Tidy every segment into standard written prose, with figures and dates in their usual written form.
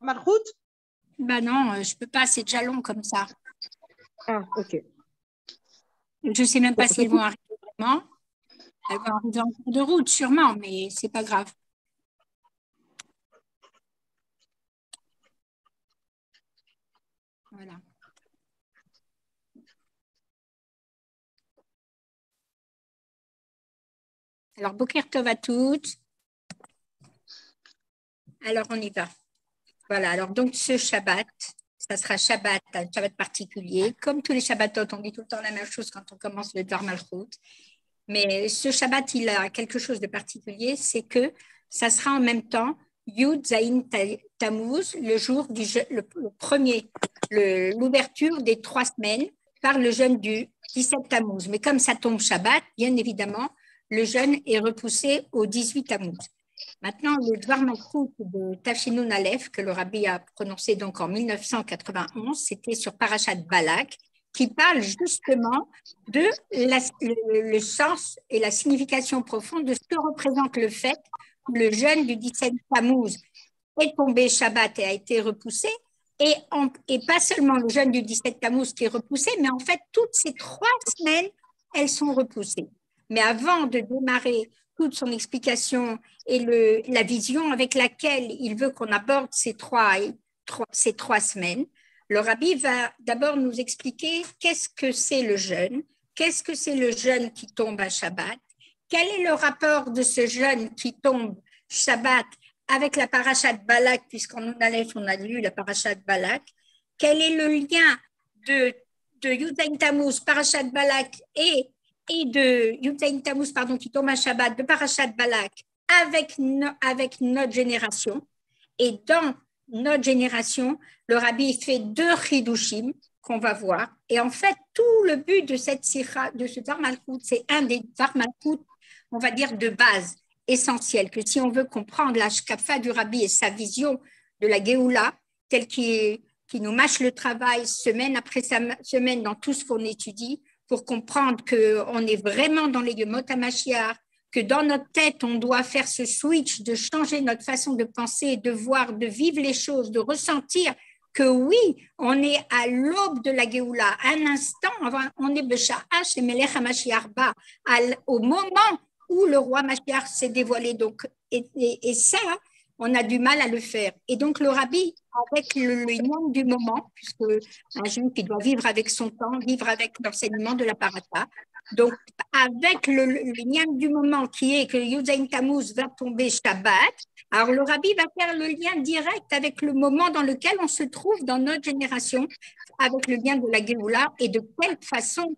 Malchut? Ben non, je ne peux pas, c'est déjà long comme ça. Ah, ok. Je ne sais même pas si elles vont arriver vraiment. Elles vont arriver en cours de route, sûrement, mais ce n'est pas grave. Voilà. Alors, Boker Tov à toutes. Alors, on y va. Voilà, alors donc ce Shabbat, ça sera Shabbat, un Shabbat particulier. Comme tous les Shabbatot, on dit tout le temps la même chose quand on commence le Dvar Malchut. Mais ce Shabbat, il a quelque chose de particulier, c'est que ça sera en même temps Yud Zayin Tammuz, le jour le premier, l'ouverture des 3 semaines par le jeûne du 17 Tammuz. Mais comme ça tombe Shabbat, bien évidemment, le jeûne est repoussé au 18 Tammuz. Maintenant, le Dvar Malchut de Tafshinun Aleph, que le rabbi a prononcé donc en 1991, c'était sur Parashat Balak, qui parle justement de le sens et la signification profonde de ce que représente le fait que le jeûne du 17 Tammuz est tombé Shabbat et a été repoussé, et pas seulement le jeûne du 17 Tammuz qui est repoussé, mais en fait, toutes ces 3 semaines, elles sont repoussées. Mais avant de démarrer toute son explication et la vision avec laquelle il veut qu'on aborde ces trois semaines, le rabbi va d'abord nous expliquer qu'est-ce que c'est le jeûne, qu'est-ce que c'est le jeûne qui tombe à Shabbat, quel est le rapport de ce jeûne qui tombe Shabbat avec la parashat Balak, puisqu'en Aleph, on a lu la parashat Balak, quel est le lien de Yud Zayin Tammuz, parashat Balak et de Yud Zayin Tammuz, pardon, qui tombe à Shabbat, de parashat Balak, avec notre génération. Et dans notre génération, le rabbi fait 2 chidushim qu'on va voir. Et en fait, tout le but de cette sikha, de ce Dvar Malchut, c'est un des Dvar Malchut, on va dire, de base, essentiel, que si on veut comprendre la shkafa du rabbi et sa vision de la Géoula, telle qui nous mâche le travail semaine après semaine dans tout ce qu'on étudie, pour comprendre qu'on est vraiment dans les Yemot HaMashiach, que dans notre tête, on doit faire ce switch de changer notre façon de penser, de voir, de vivre les choses, de ressentir que oui, on est à l'aube de la Géoula. Un instant, on est Besha'ach et Melech HaMashiach ba, au moment où le roi Mashiach s'est dévoilé. Donc, et ça, on a du mal à le faire. Et donc, le rabbi, avec le lien du moment, puisque un juif qui doit vivre avec son temps, vivre avec l'enseignement de la parata, donc, avec le lien du moment qui est que Yud Zayin Tammuz va tomber Shabbat, alors le rabbi va faire le lien direct avec le moment dans lequel on se trouve dans notre génération, avec le lien de la Géoula et de quelle façon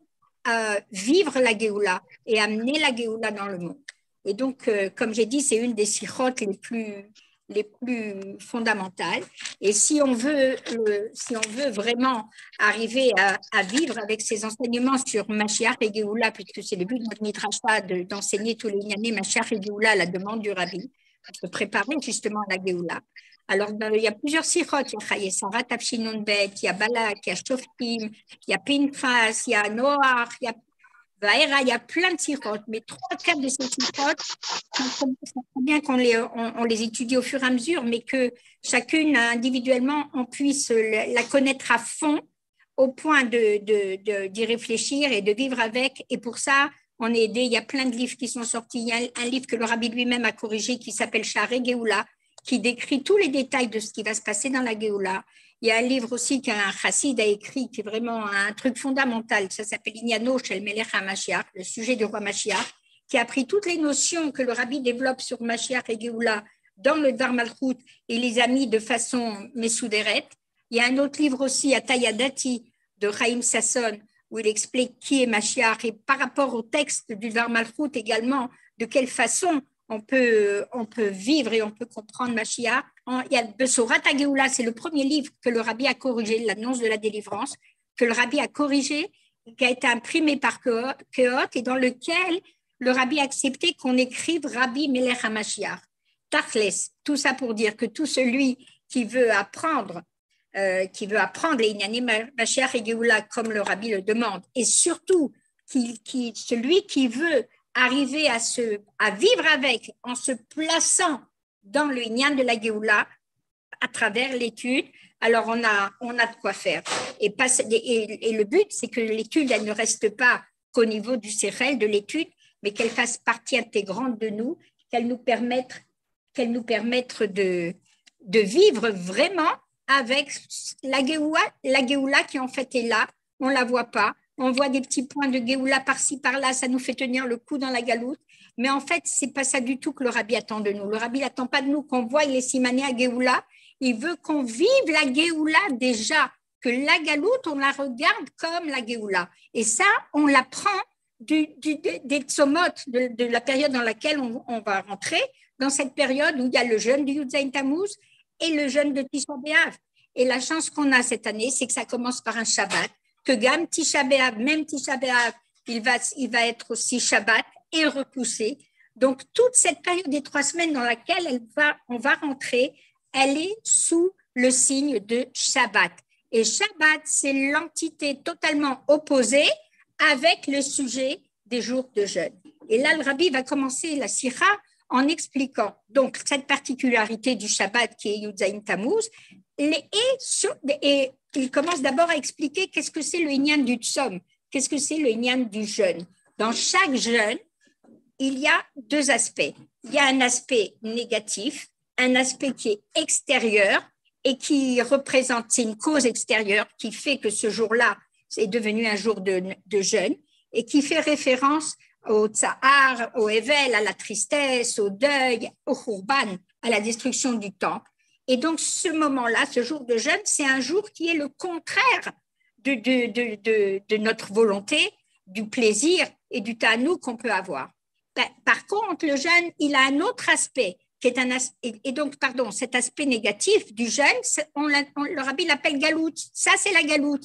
vivre la Géoula et amener la Géoula dans le monde. Et donc, comme j'ai dit, c'est une des sirotes les plus fondamentales. Et si on veut vraiment arriver à vivre avec ces enseignements sur Mashiach et Géoula, puisque c'est le but de notre midrasha d'enseigner tous les années Mashiach et Géoula à la demande du rabbi, pour se préparer justement à la Géoula. Alors, il y a plusieurs sirotes. Il y a Sarah Tafshinun Bet, il y a Balak, il y a Shoftim, il y a Pinchas, il y a Noach, il y a Vaera, il y a plein de sirotes. Mais 3-4 de ces sirotes, c'est bien qu'on les étudie au fur et à mesure, mais que chacune individuellement, on puisse la connaître à fond au point d'y réfléchir et de vivre avec. Et pour ça, on est aidé. Il y a plein de livres qui sont sortis. Il y a un livre que le rabbi lui-même a corrigé qui s'appelle Sha'arei Géoula, qui décrit tous les détails de ce qui va se passer dans la Géoula. Il y a un livre aussi qu'un chassid a écrit qui est vraiment un truc fondamental. Ça s'appelle Inyano Shel Melech HaMashiach, le sujet du roi Mashiach, qui a pris toutes les notions que le rabbi développe sur Mashiach et Géoula dans le Dvar Malchut et les a mis de façon messouderet. Il y a un autre livre aussi, Atayadati, de Chaim Sasson, où il explique qui est Mashiach et par rapport au texte du Dvar Malchut également, de quelle façon on peut vivre et on peut comprendre Mashiach. Il y a Besorat HaGeoula, c'est le premier livre que le rabbi a corrigé, l'annonce de la délivrance, que le rabbi a corrigé, qui a été imprimé par Keot et dans lequel le rabbi a accepté qu'on écrive Rabbi Melech HaMashiach. Tachles, tout ça pour dire que tout celui qui veut apprendre les Inyanim Mashiach et Geoula comme le rabbi le demande, et surtout celui qui veut arriver à vivre avec en se plaçant dans le Inyan de la Géoula, à travers l'étude, alors on a de quoi faire. Et le but, c'est que l'étude, elle ne reste pas qu'au niveau du CRL, de l'étude, mais qu'elle fasse partie intégrante de nous, qu'elle nous permette de vivre vraiment avec la Géoula qui en fait est là, on ne la voit pas, on voit des petits points de Géoula par-ci, par-là, ça nous fait tenir le coup dans la galoute, mais en fait, ce n'est pas ça du tout que le Rabbi attend de nous. Le Rabbi n'attend pas de nous qu'on voie les simané à Géoula, il veut qu'on vive la Géoula déjà, que la galoute, on la regarde comme la Géoula. Et ça, on l'apprend des tsomot, de la période dans laquelle on va rentrer, dans cette période où il y a le jeûne du Yud Zayin Tammuz et le jeûne de Tisha B'Av. Et la chance qu'on a cette année, c'est que ça commence par un Shabbat, que Gam Tisha B'Av, même Tisha B'Av, il va être aussi Shabbat et repoussé. Donc, toute cette période des 3 semaines dans laquelle on va rentrer, elle est sous le signe de Shabbat. Et Shabbat, c'est l'entité totalement opposée avec le sujet des jours de jeûne. Et là, le Rabbi va commencer la Sira en expliquant donc cette particularité du Shabbat qui est Yud Zayin Tammuz, et il commence d'abord à expliquer qu'est-ce que c'est le Inyan du Tzom, qu'est-ce que c'est le Inyan du jeûne. Dans chaque jeûne, il y a 2 aspects. Il y a un aspect négatif, un aspect qui est extérieur et qui représente, c'est une cause extérieure qui fait que ce jour-là est devenu un jour de jeûne et qui fait référence au tsahar, au Evel, à la tristesse, au deuil, au Khurban, à la destruction du temple. Et donc, ce moment-là, ce jour de jeûne, c'est un jour qui est le contraire de notre volonté, du plaisir et du tanou qu'on peut avoir. Par contre, le jeûne, il a un autre aspect, qui est cet aspect négatif du jeûne, le Rabbi l'appelle galoute. Ça, c'est la galoute.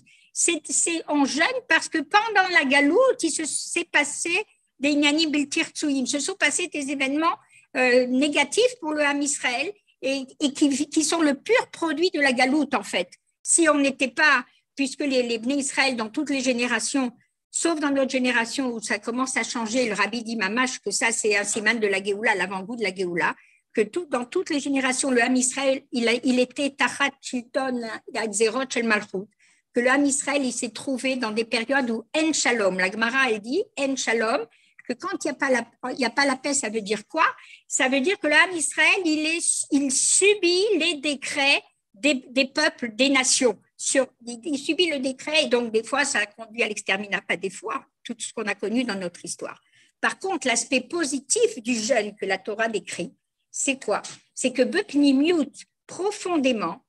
On jeûne parce que pendant la galoute, il s'est passé des inyanim biltir tsuim, se sont passés des événements négatifs pour le Ham Israël et qui sont le pur produit de la galoute, en fait. Si on n'était pas, puisque les Bnei Israël, dans toutes les générations, sauf dans notre génération où ça commence à changer, le Rabbi dit mamash que ça, c'est un siman de la Géoula, l'avant-goût de la Géoula, que dans toutes les générations, le Ham Israël, il était tachat shilton gzerot shel malchut, que le Ham Israël, il s'est trouvé dans des périodes où en shalom, la Gemara, elle dit en shalom, que quand il n'y a pas la paix, ça veut dire quoi? Ça veut dire que le Ham Israël, il subit les décrets des peuples, des nations. Il subit le décret et donc des fois, ça a conduit à l'exterminat, pas des fois, tout ce qu'on a connu dans notre histoire. Par contre, l'aspect positif du jeûne que la Torah décrit, c'est quoi? C'est que Bepnimiut, profondément,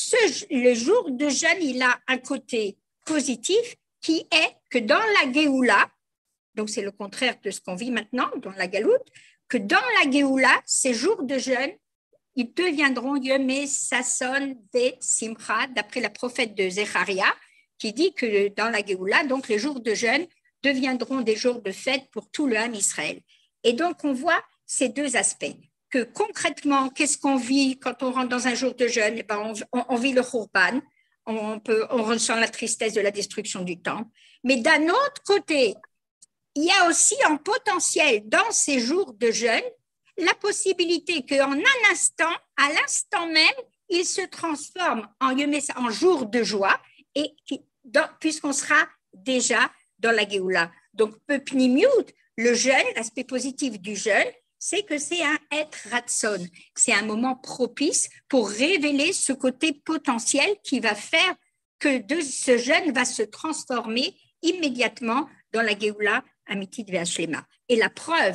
le jour de jeûne, il a un côté positif qui est que dans la Géoula, donc c'est le contraire de ce qu'on vit maintenant dans la galoute, que dans la Géoula, ces jours de jeûne, ils deviendront Yemé Sasson Ve Simcha, d'après la prophète de Zecharia, qui dit que dans la Géoula, donc les jours de jeûne deviendront des jours de fête pour tout le Ham Israël. Et donc on voit ces 2 aspects. Que concrètement, qu'est-ce qu'on vit quand on rentre dans un jour de jeûne? Eh ben, on vit le Khurban, on ressent la tristesse de la destruction du temple. Mais d'un autre côté, il y a aussi en potentiel dans ces jours de jeûne la possibilité qu'en un instant, à l'instant même, il se transforme en jour de joie et puisqu'on sera déjà dans la Géoula. Donc, Pepnimiut, le jeûne, l'aspect positif du jeûne, c'est que c'est un être ratson, c'est un moment propice pour révéler ce côté potentiel qui va faire que ce jeûne va se transformer immédiatement dans la Géoula Amitit Ve'Ashlema. Et la preuve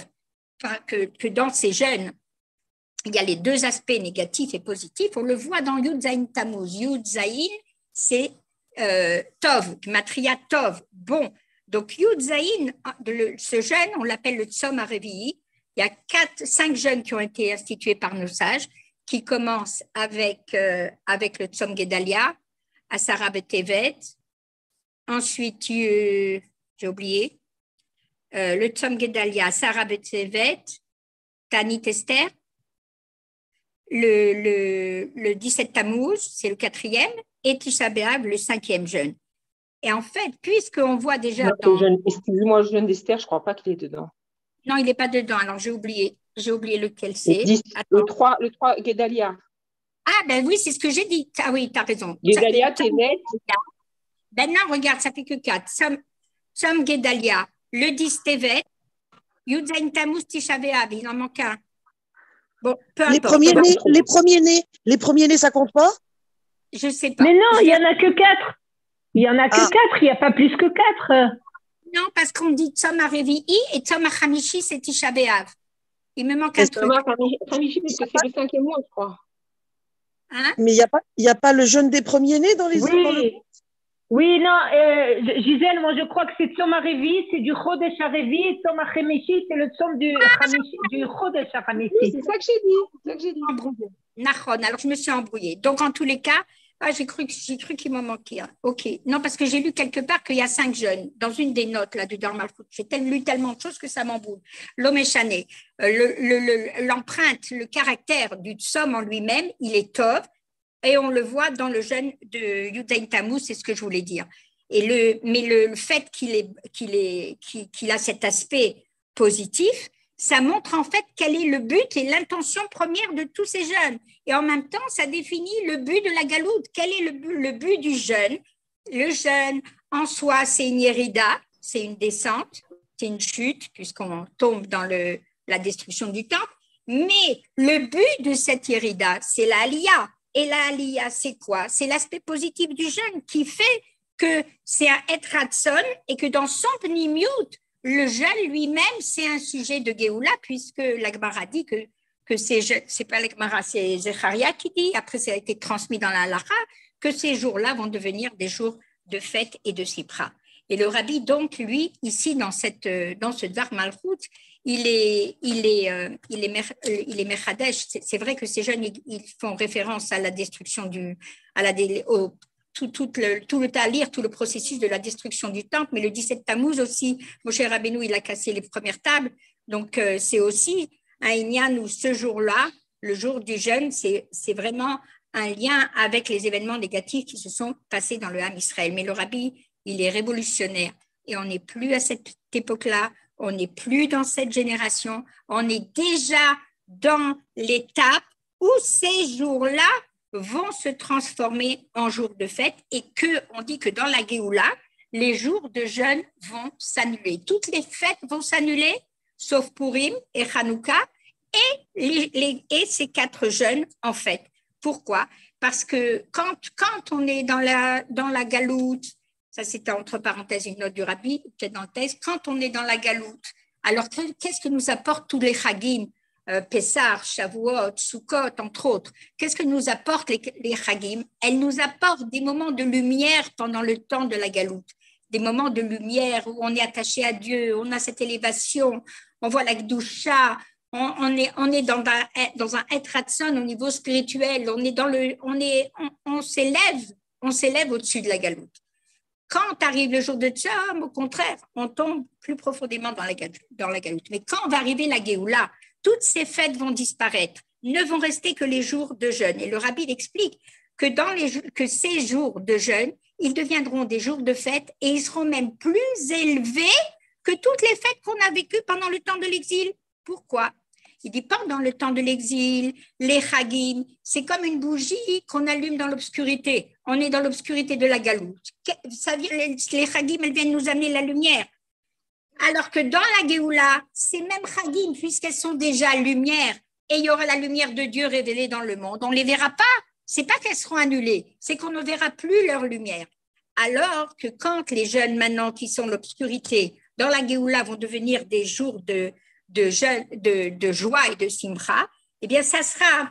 que dans ces jeûnes, il y a les 2 aspects négatifs et positifs, on le voit dans Yud Zayin Tammuz. Yud Zayin, c'est Tov, Matria Tov, bon. Donc Yud Zayin, ce jeûne, on l'appelle le Tzom HaRevi'i. Il y a 5 jeûnes qui ont été institués par nos sages, qui commencent avec le Tzom Gedalia, Asara B'Tevet. Ensuite, j'ai oublié, le Tzom Gedalia, Asara B'Tevet, Tanit Esther. Le 17 Tammuz, c'est le 4e, et Tisha B'Av, le 5e jeûne. Et en fait, puisqu'on voit déjà Excusez-moi, le jeûne d'Esther, je ne crois pas qu'il est dedans. Non, il n'est pas dedans. Alors, j'ai oublié lequel c'est. Le 3 Guédalia. Ah, ben oui, c'est ce que j'ai dit. Ah oui, tu as raison. Guédalia, Tevet. Ben non, regarde, ça fait que 4. Som Guédalia, le 10 Tevet, Yudzaïn Tammuz Tisha B'Av, il en manque un. Bon, peu Les importe. les premiers-nés, ça compte pas? Je ne sais pas. Mais non, il n'y en a que 4. Il n'y en a que 4, il n'y a pas plus que 4. Non, parce qu'on dit Tzom HaRevi'i et Tzom HaChamishi, c'est Tisha B'Av. Il me manque un truc. Khamishi, parce que c'est le 5e mois, je crois. Hein? Mais il y a pas le jeûne des premiers-nés dans les Oui. Oui, non, Gisèle, moi je crois que c'est Tzom HaRevi'i, c'est du Chodesh HaRevi'i, et Tzom HaChamishi, c'est le Tzom du Chodesh HaChamishi. Oui, c'est ça que j'ai dit. Nahon, alors je me suis embrouillée. Donc en tous les cas, j'ai cru qu'il m'en manquait un. Ok. Non, parce que j'ai lu quelque part qu'il y a 5 jeunes dans une des notes là, du Dharma Malchut. J'ai lu tellement de choses que ça m'emboule. L'Omeshane, l'empreinte, le caractère du Tzom en lui-même, il est Tov. Et on le voit dans le jeûne de Yudzaïn Tammuz, c'est ce que je voulais dire. Mais le fait qu'il a cet aspect positif, ça montre en fait quel est le but et l'intention première de tous ces jeûnes. Et en même temps, ça définit le but de la galoute. Quel est le but du jeûne? Le jeûne, en soi, c'est une hérida, c'est une descente, c'est une chute, puisqu'on tombe dans la destruction du temple. Mais le but de cette hérida, c'est la aliyah. Et la aliyah, c'est quoi? C'est l'aspect positif du jeûne qui fait que c'est un etratson et que dans son pnimiut, le jeûne lui-même, c'est un sujet de Géoula, puisque l'Agmara dit que c'est pas l'Agmara, c'est Zecharia qui dit, après ça a été transmis dans la halakha, que ces jours-là vont devenir des jours de fête et de sipra. Et le rabbi, donc, lui, ici, dans ce Dvar Malchut, il est Mechadesh. C'est vrai que ces jeunes, ils font référence à la destruction tout le talir, tout le processus de la destruction du temple, mais le 17 Tammuz aussi, Moshe Rabbeinu, il a cassé les premières tables. Donc, c'est aussi un inyan où ce jour-là, le jour du jeûne, c'est vraiment un lien avec les événements négatifs qui se sont passés dans le Ham Israël. Mais le rabbi, il est révolutionnaire et on n'est plus à cette époque-là, on n'est plus dans cette génération, on est déjà dans l'étape où ces jours-là vont se transformer en jours de fête et on dit que dans la Géoula, les jours de jeûne vont s'annuler. Toutes les fêtes vont s'annuler, sauf Purim et Hanouka et ces 4 jeûnes en fait. Pourquoi? Parce que quand on est dans la galoute, ça c'était entre parenthèses une note du rabbi, peut-être dans le texte, quand on est dans la galoute, alors qu'est-ce que nous apportent tous les chagim, Pessah, Shavuot, Sukkot, entre autres? Qu'est-ce que nous apportent les chagim? Elles nous apportent des moments de lumière pendant le temps de la galoute, des moments de lumière où on est attaché à Dieu, on a cette élévation, on voit la Gdusha, on est dans un Etratson au niveau spirituel, on s'élève au-dessus de la galoute. Quand arrive le jour de Tcham, au contraire, on tombe plus profondément dans la galoute. Mais quand va arriver la Géoula, toutes ces fêtes vont disparaître, ne vont rester que les jours de jeûne. Et le rabbi explique que ces jours de jeûne, ils deviendront des jours de fête et ils seront même plus élevés que toutes les fêtes qu'on a vécues pendant le temps de l'exil. Pourquoi? Il dit pendant le temps de l'exil, les chagim, c'est comme une bougie qu'on allume dans l'obscurité. On est dans l'obscurité de la galoute. Les chagim, elles viennent nous amener la lumière. Alors que dans la Géoula, ces mêmes chagim, puisqu'elles sont déjà lumière, et il y aura la lumière de Dieu révélée dans le monde, on ne les verra pas. C'est pas qu'elles seront annulées, c'est qu'on ne verra plus leur lumière. Alors que quand les jeunes maintenant qui sont l'obscurité, dans la Géoula vont devenir des jours de joie et de simcha, eh bien, ça sera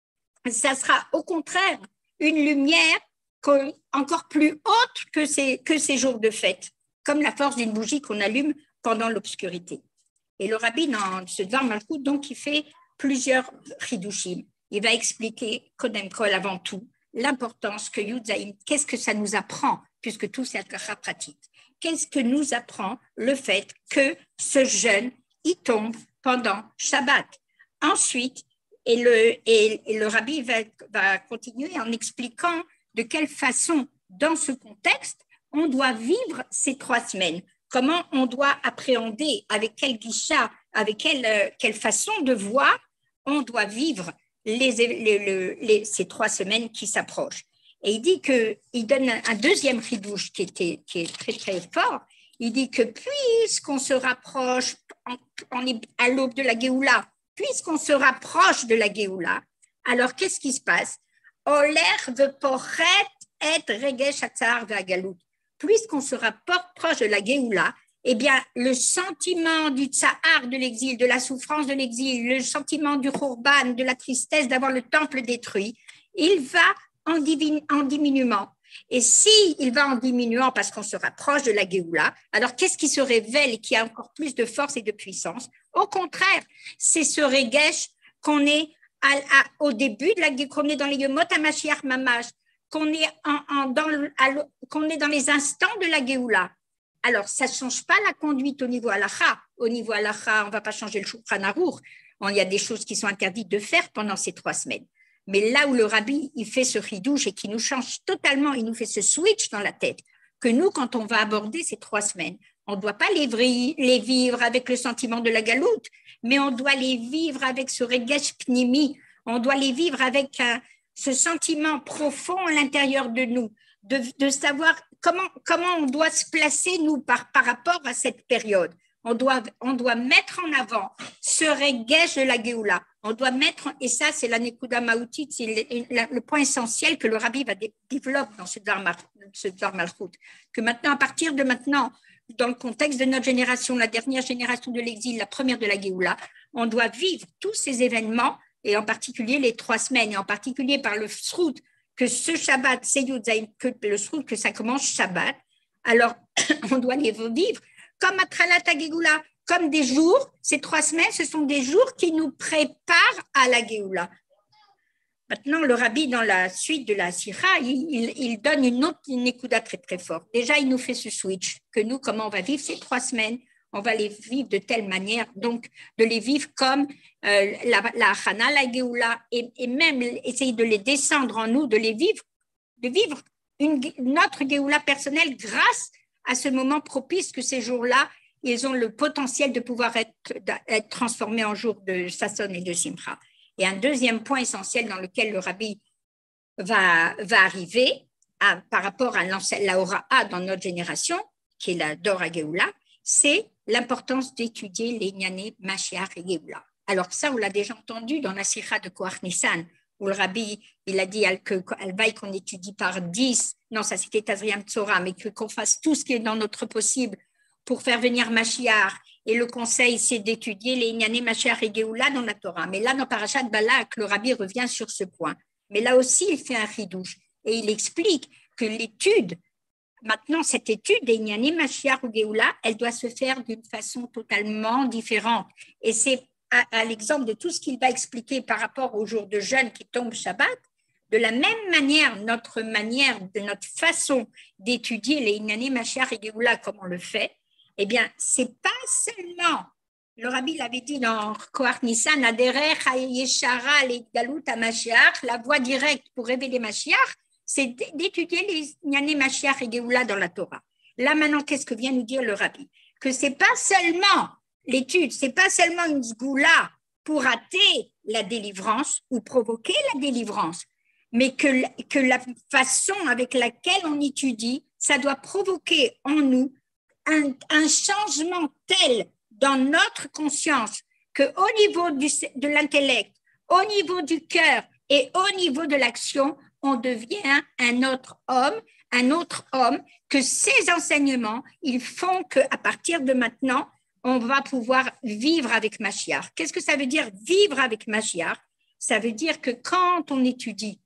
au contraire une lumière encore plus haute que ces jours de fête, comme la force d'une bougie qu'on allume pendant l'obscurité. Et le rabbi, dans ce Dvar Malchut, donc, il fait plusieurs chidushim. Il va expliquer, Kodem Kol, avant tout, l'importance que Yudzaïm, qu'est-ce que ça nous apprend, puisque tout c'est Alkacha pratique. Qu'est-ce que nous apprend le fait que ce jeûne il tombe pendant Shabbat. Ensuite, et le rabbi va continuer en expliquant de quelle façon, dans ce contexte, on doit vivre ces 3 semaines. Comment on doit appréhender, avec quelle guicha, avec quelle façon de voir, on doit vivre ces 3 semaines qui s'approchent. Et il dit il donne un deuxième chidouche qui est très, très fort. Il dit que puisqu'on se rapproche, on est à l'aube de la Géoula, puisqu'on se rapproche de la Géoula, alors qu'est-ce qui se passe? Oler veporet et regesh hatzar ve'agalut. Puisqu'on se rapproche de la Géoula, eh bien, le sentiment du tsahar de l'exil, de la souffrance de l'exil, le sentiment du khurban, de la tristesse d'avoir le temple détruit, il va en diminuant. Et s'il va en diminuant parce qu'on se rapproche de la Géoula, alors qu'est-ce qui se révèle et qui a encore plus de force et de puissance? Au contraire, c'est ce regesh qu'on est au début de la Géoula, qu'on est dans les Yomot HaMashiach Mamash, qu'on est dans les instants de la Géoula. Alors, ça ne change pas la conduite au niveau halakha. Au niveau halakha, on ne va pas changer le Shulchan Aruch. Il y a des choses qui sont interdites de faire pendant ces 3 semaines. Mais là où le rabbi, il fait ce chidouche et qui nous change totalement, il nous fait ce switch dans la tête, que nous, quand on va aborder ces 3 semaines, on ne doit pas les vivre avec le sentiment de la galoute, mais on doit les vivre avec ce regesh pnimi, on doit les vivre avec ce sentiment profond à l'intérieur de nous, de savoir comment on doit se placer, nous, par rapport à cette période. On doit mettre en avant ce regesh de la Géoula. On doit mettre, et ça, c'est la Nekuda Ma'utit, c'est le point essentiel que le rabbi va développer dans ce Dvar Malchut. Que maintenant, à partir de maintenant, dans le contexte de notre génération, la dernière génération de l'exil, la première de la Géoula, on doit vivre tous ces événements, et en particulier les 3 semaines, et en particulier par le Srout, que ce Shabbat, c'est Yudzaïn, que le Srout, que ça commence Shabbat. Alors, on doit les vivre comme Atralat HaGeoula, comme des jours, ces 3 semaines, ce sont des jours qui nous préparent à la Géoula. Maintenant, le rabbi, dans la suite de la Sira, il donne une autre Nekuda très, très forte. Déjà, il nous fait ce switch, que nous, comment on va vivre ces 3 semaines, on va les vivre de telle manière, donc de les vivre comme la Hana, la Géoula, et même essayer de les descendre en nous, de vivre notre Géoula personnelle grâce à ce moment propice que ces jours-là, ils ont le potentiel de pouvoir être transformés en jours de Sasson et de Simcha. Et un deuxième point essentiel dans lequel le rabbi va arriver par rapport à la Hora'a dans notre génération, qui est la Dor HaGeoula, c'est l'importance d'étudier les Inyané Mashiach et Géoula. Alors ça, on l'a déjà entendu dans la Sikha de Koach Nissan, où le rabbi, il a dit qu'elle vaille qu'on étudie par 10, non, ça c'était Tazriam Tzora, mais qu'on fasse tout ce qui est dans notre possible pour faire venir Mashiach. Et le conseil, c'est d'étudier les Inyané Mashiach et Géoula dans la Torah. Mais là, dans Parashat Balak, le rabbi revient sur ce point. Mais là aussi, il fait un chidouche. Et il explique que maintenant, cette étude des Inyané Mashiach ou Géoula, elle doit se faire d'une façon totalement différente. Et c'est à l'exemple de tout ce qu'il va expliquer par rapport au jour de jeûne qui tombe Shabbat, de la même manière, notre façon d'étudier les Inyané Mashiach et Géoula comme on le fait, eh bien, c'est pas seulement, le rabbi l'avait dit dans Koach Nissan, Aderech Yeshara le Galut HaMashiach, la voie directe pour révéler Mashiach, c'est d'étudier les Inyané Mashiach et Géoula dans la Torah. Là, maintenant, qu'est-ce que vient nous dire le rabbi? Que c'est pas seulement l'étude, c'est pas seulement une sgoula pour hâter la délivrance ou provoquer la délivrance, mais que la façon avec laquelle on étudie, ça doit provoquer en nous un changement tel dans notre conscience qu'au niveau de l'intellect, au niveau du cœur et au niveau de l'action, on devient un autre homme, que ces enseignements, ils font qu'à partir de maintenant, on va pouvoir vivre avec Mashiach. Qu'est-ce que ça veut dire vivre avec Mashiach? Ça veut dire que quand on étudie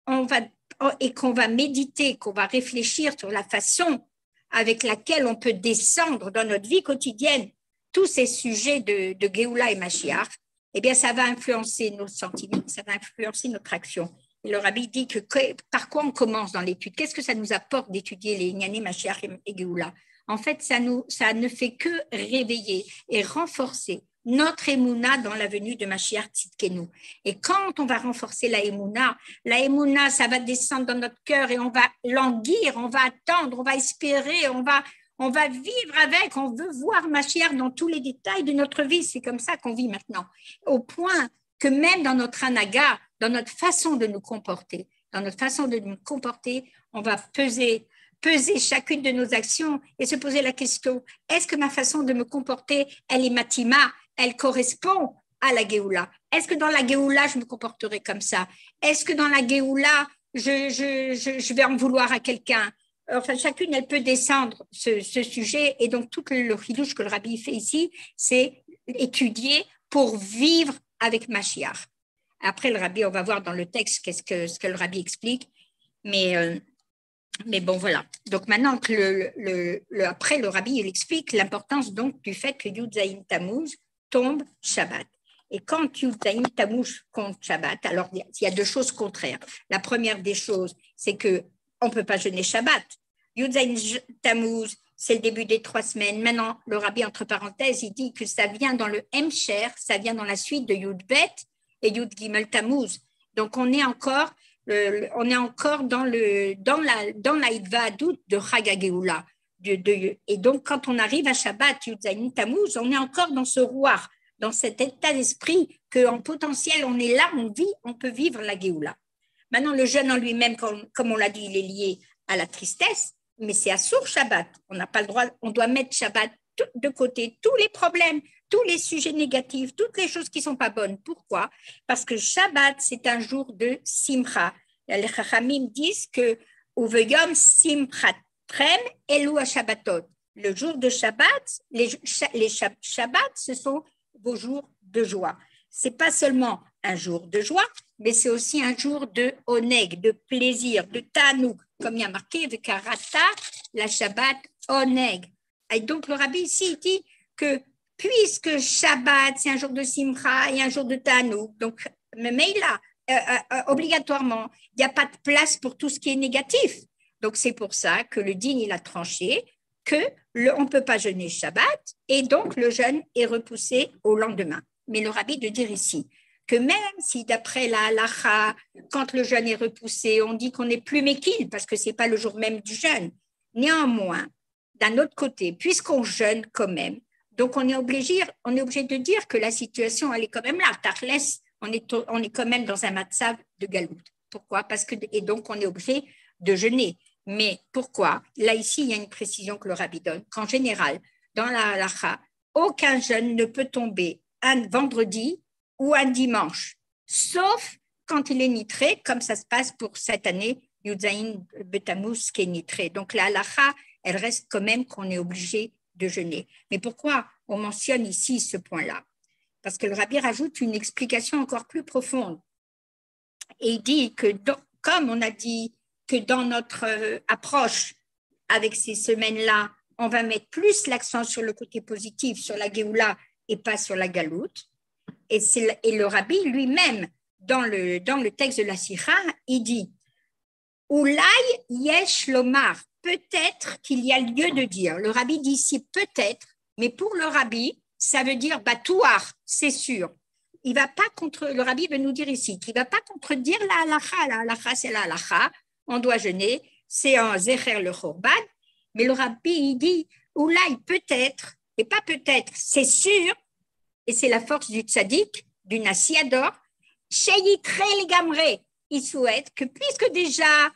et qu'on va méditer, qu'on va réfléchir sur la façon avec laquelle on peut descendre dans notre vie quotidienne tous ces sujets de Géoula et Mashiach, eh bien, ça va influencer nos sentiments, ça va influencer notre action. Et le rabbi dit par quoi on commence dans l'étude? Qu'est-ce que ça nous apporte d'étudier les Inyané Mashiach et Géoula? En fait, ça ne fait que réveiller et renforcer notre émouna dans la venue de Mashiach Tzidkenu. Et quand on va renforcer la émouna, ça va descendre dans notre cœur et on va languir, on va attendre, on va espérer, on va vivre avec, on veut voir Mashiach dans tous les détails de notre vie. C'est comme ça qu'on vit maintenant. Au point que même dans notre anaga, dans notre façon de nous comporter, on va peser chacune de nos actions et se poser la question, est-ce que ma façon de me comporter, elle est matima, elle correspond à la Géoula? Est-ce que dans la Géoula, je me comporterai comme ça? Est-ce que dans la Géoula, je vais en vouloir à quelqu'un? Enfin, chacune, elle peut descendre ce sujet. Et donc, tout le chidouche que le rabbi fait ici, c'est étudier pour vivre avec Mashiach. Après, le rabbi, on va voir dans le texte ce que le rabbi explique. Mais bon, voilà. Donc, maintenant, après, le rabbi, il explique l'importance donc du fait que Yud Zayin Tammuz tombe Shabbat. Et quand Yud Zayin Tammuz compte Shabbat, alors il y a deux choses contraires. La première des choses, c'est qu'on ne peut pas jeûner Shabbat. Yud Zayin Tammuz, c'est le début des 3 semaines. Maintenant, le rabbi, entre parenthèses, il dit que ça vient dans le Hemsher, ça vient dans la suite de Yud Bet et Yud Gimel Tammuz. Donc, on est encore dans la Hidva'adut de Chag HaGeoula. Et donc, quand on arrive à Shabbat, Yud Zayin Tammuz, on est encore dans ce rouar, dans cet état d'esprit qu'en potentiel, on est là, on peut vivre la Géoula. Maintenant, le jeûne en lui-même, comme on l'a dit, il est lié à la tristesse, mais c'est Assour Shabbat. On n'a pas le droit, on doit mettre Shabbat de côté, tous les problèmes, tous les sujets négatifs, toutes les choses qui ne sont pas bonnes. Pourquoi? Parce que Shabbat, c'est un jour de Simcha. Les Chachamim disent que Uveyom Simchatrem Elu Shabbatot. Le jour de Shabbat, les Shabbats, ce sont vos jours de joie. Ce n'est pas seulement un jour de joie, mais c'est aussi un jour de oneg, de plaisir, de tanouk, comme il y a marqué, Vekarata, la Shabbat oneg. Et donc le rabbi ici dit que puisque Shabbat, c'est un jour de simcha et un jour de tanouk, donc mais là, obligatoirement, il n'y a pas de place pour tout ce qui est négatif. Donc c'est pour ça que le din, il a tranché qu'on ne peut pas jeûner Shabbat et donc le jeûne est repoussé au lendemain. Mais le rabbi de dire ici que même si d'après la halacha, quand le jeûne est repoussé, on dit qu'on n'est plus méquille parce que ce n'est pas le jour même du jeûne. Néanmoins, d'un autre côté, puisqu'on jeûne quand même, donc on est obligé de dire que la situation, elle est quand même là. Tachles, on est quand même dans un matzav de galout. Pourquoi? Et donc on est obligé de jeûner. Mais pourquoi? Là, ici, il y a une précision que le rabbi donne, qu'en général, dans la halacha, aucun jeûne ne peut tomber un vendredi ou un dimanche, sauf quand il est nitré, comme ça se passe pour cette année, Yud Zayin Tammuz qui est nitré. Donc la halacha, elle reste quand même qu'on est obligé de jeûner. Mais pourquoi on mentionne ici ce point-là? Parce que le rabbi rajoute une explication encore plus profonde. Et il dit que, comme on a dit que dans notre approche avec ces semaines-là, on va mettre plus l'accent sur le côté positif, sur la Géoula et pas sur la galoute. Et le rabbi lui-même, dans le texte de la Sikha, il dit « Oulai yesh lomar » peut-être qu'il y a lieu de dire. Le rabbi dit ici « peut-être », mais pour le rabbi, ça veut dire « batouar », c'est sûr. Le rabbi veut nous dire ici qu'il ne va pas contredire la halacha. La halacha, c'est la halacha. On doit jeûner, c'est un zecher le chorban. Mais le rabbi, il dit « Oulai peut-être », et pas peut-être, c'est sûr. Et c'est la force du tzaddik, du Nassiador. Sheyitre les gamré. Il souhaite que, puisque déjà,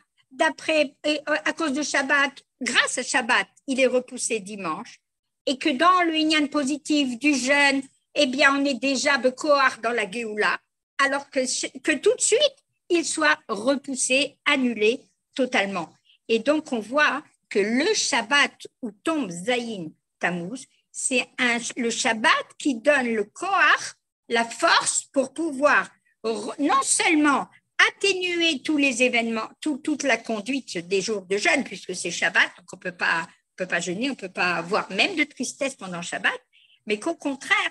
à cause de Shabbat, grâce à Shabbat, il est repoussé dimanche, et que dans le inyan positif du jeûne, eh bien, on est déjà bekoar dans la Géoula, alors que tout de suite, il soit repoussé, annulé totalement. Et donc, on voit que le Shabbat où tombe Zayin Tammuz, c'est le Shabbat qui donne le koach, la force pour pouvoir non seulement atténuer tous les événements, toute la conduite des jours de jeûne, puisque c'est Shabbat, donc on peut pas jeûner, on ne peut pas avoir même de tristesse pendant Shabbat, mais qu'au contraire,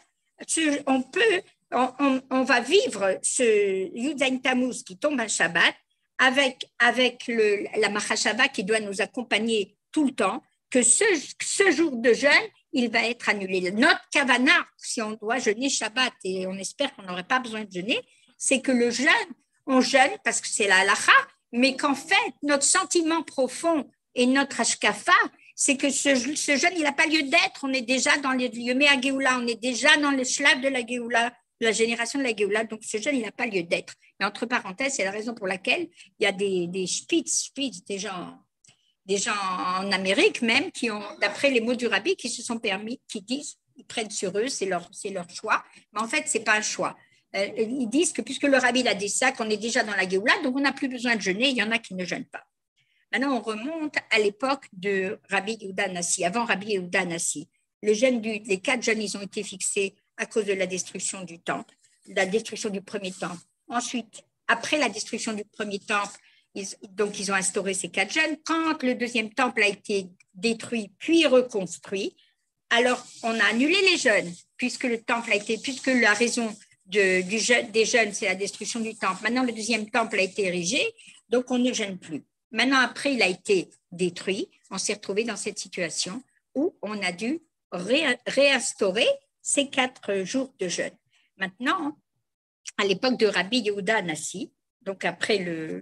on va vivre ce Yud Zayin Tammuz qui tombe un Shabbat avec la Machashava qui doit nous accompagner tout le temps, que ce jour de jeûne, il va être annulé. Notre kavana, si on doit jeûner Shabbat, et on espère qu'on n'aurait pas besoin de jeûner, c'est que le jeûne, on jeûne parce que c'est la halacha, mais qu'en fait, notre sentiment profond et notre hashkafa, c'est que ce jeûne, il n'a pas lieu d'être. On est déjà dans les Yomei HaGeoula, on est déjà dans le shlav de la Géoula, la génération de la Géoula. Donc, ce jeûne, il n'a pas lieu d'être. Et entre parenthèses, c'est la raison pour laquelle il y a des spitz, des gens en Amérique même, qui ont, d'après les mots du rabbi, qui se sont permis, qui disent, ils prennent sur eux, c'est leur choix. Mais en fait, ce n'est pas un choix. Ils disent que puisque le rabbi a dit ça, qu'on est déjà dans la Géoula, donc on n'a plus besoin de jeûner, il y en a qui ne jeûnent pas. Maintenant, on remonte à l'époque de Rabbi Yehuda Nassi, avant Rabbi Yehuda Nassi. Les 4 jeûnes, ils ont été fixés à cause de la destruction du temple, la destruction du premier temple. Ensuite, après la destruction du premier temple, ils ont instauré ces 4 jeûnes. Quand le deuxième temple a été détruit puis reconstruit, alors on a annulé les jeûnes, puisque la raison des jeûnes, c'est la destruction du temple. Maintenant, le deuxième temple a été érigé, donc on ne jeûne plus. Maintenant, après, il a été détruit. On s'est retrouvé dans cette situation où on a dû réinstaurer ces 4 jours de jeûne. Maintenant, à l'époque de Rabbi Yehuda Nassi, donc après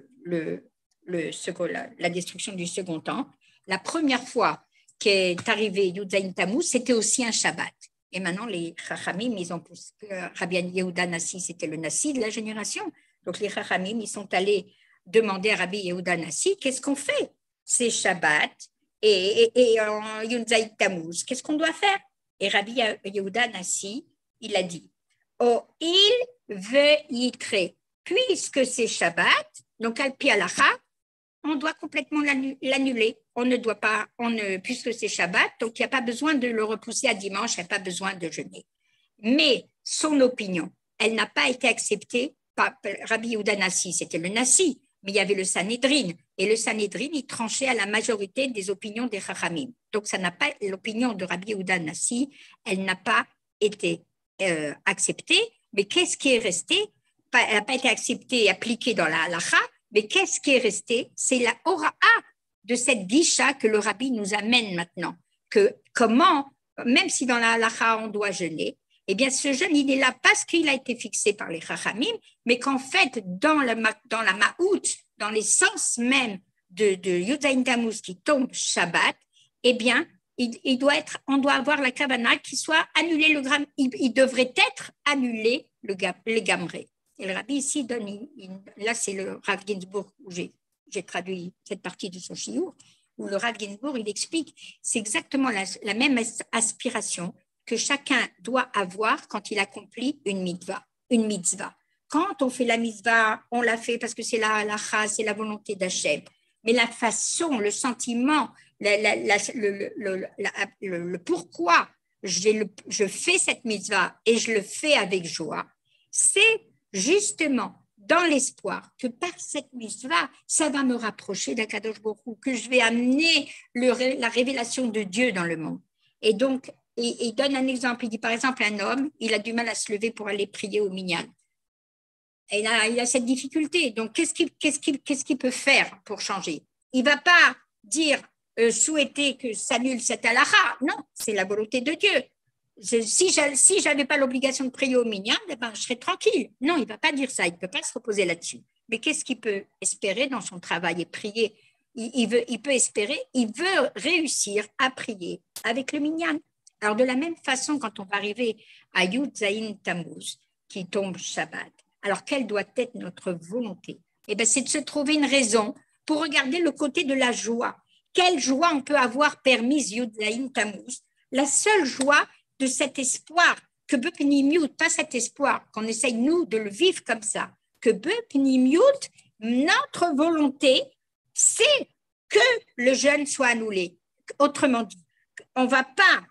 la destruction du second temple, la première fois qu'est arrivé Yud Zayin Tammuz, c'était aussi un Shabbat. Et maintenant, les Chachamim, ils ont poussé, Rabbi Yehuda Nassi, c'était le Nassi de la génération. Donc, les Chachamim, ils sont allés demander à Rabbi Yehuda Nassi, qu'est-ce qu'on fait? C'est Shabbat et en Yud Zayin Tammuz, qu'est-ce qu'on doit faire? Et Rabbi Yehuda Nassi, il a dit, oh, il veut yikre, puisque c'est Shabbat, donc al-pi halacha, on doit complètement l'annuler. On ne doit pas, puisque c'est Shabbat, donc il n'y a pas besoin de le repousser à dimanche, il n'y a pas besoin de jeûner. Mais son opinion, elle n'a pas été acceptée par Rabbi Yehuda Nassi, c'était le Nassi, mais il y avait le Sanhédrin, et le Sanhédrin, il tranchait à la majorité des opinions des Chachamim. Donc, l'opinion de Rabbi Yehuda Nassi, elle n'a pas été acceptée, mais qu'est-ce qui est resté? Elle n'a pas été acceptée et appliquée dans la halacha, mais qu'est-ce qui est resté? C'est la ora'a de cette guisha que le Rabbi nous amène maintenant, que comment, même si dans la halacha on doit jeûner, eh bien ce jeûne, il est là parce qu'il a été fixé par les Chachamim, mais qu'en fait, dans la ma'out, dans l'essence même de Yud Zayin Tammuz qui tombe Shabbat, eh bien, on doit avoir la kavana qui soit annulé il devrait être annulé le gamré. Et le Rabbi ici donne, là c'est le Rav Ginsburg où j'ai traduit cette partie de son shiur, où le Rav Ginsburg il explique, c'est exactement la même aspiration que chacun doit avoir quand il accomplit une mitzvah. Quand on fait la mitzvah, on la fait parce que c'est la halacha, c'est la volonté d'Hachem. Mais la façon, le sentiment, le pourquoi je fais cette mitzvah et je le fais avec joie, c'est justement dans l'espoir que par cette mitzvah, ça va me rapprocher d'Akadosh Baruch Hu, que je vais amener la révélation de Dieu dans le monde. Et donc, il donne un exemple. Il dit par exemple, un homme, il a du mal à se lever pour aller prier au minyan. Et là, il a cette difficulté. Donc, qu'est-ce qu'il peut faire pour changer? Il ne va pas dire souhaiter que s'annule cette halakha. Non, c'est la volonté de Dieu. Si je n'avais pas l'obligation de prier au minyan, eh ben, je serais tranquille. Non, il ne va pas dire ça. Il ne peut pas se reposer là-dessus. Mais qu'est-ce qu'il peut espérer dans son travail et prier? Il peut espérer, il veut réussir à prier avec le minyan. Alors, de la même façon, quand on va arriver à Yud Zayin Tammuz, qui tombe Shabbat, alors quelle doit être notre volonté? Eh bien, c'est de se trouver une raison pour regarder le côté de la joie. Quelle joie on peut avoir permise Yud Zayin Tammuz? La seule joie de cet espoir, que Bepnimiut, pas cet espoir, qu'on essaye nous de le vivre comme ça, que Bepnimiut, notre volonté, c'est que le jeûne soit annulé. Autrement dit, on ne va pas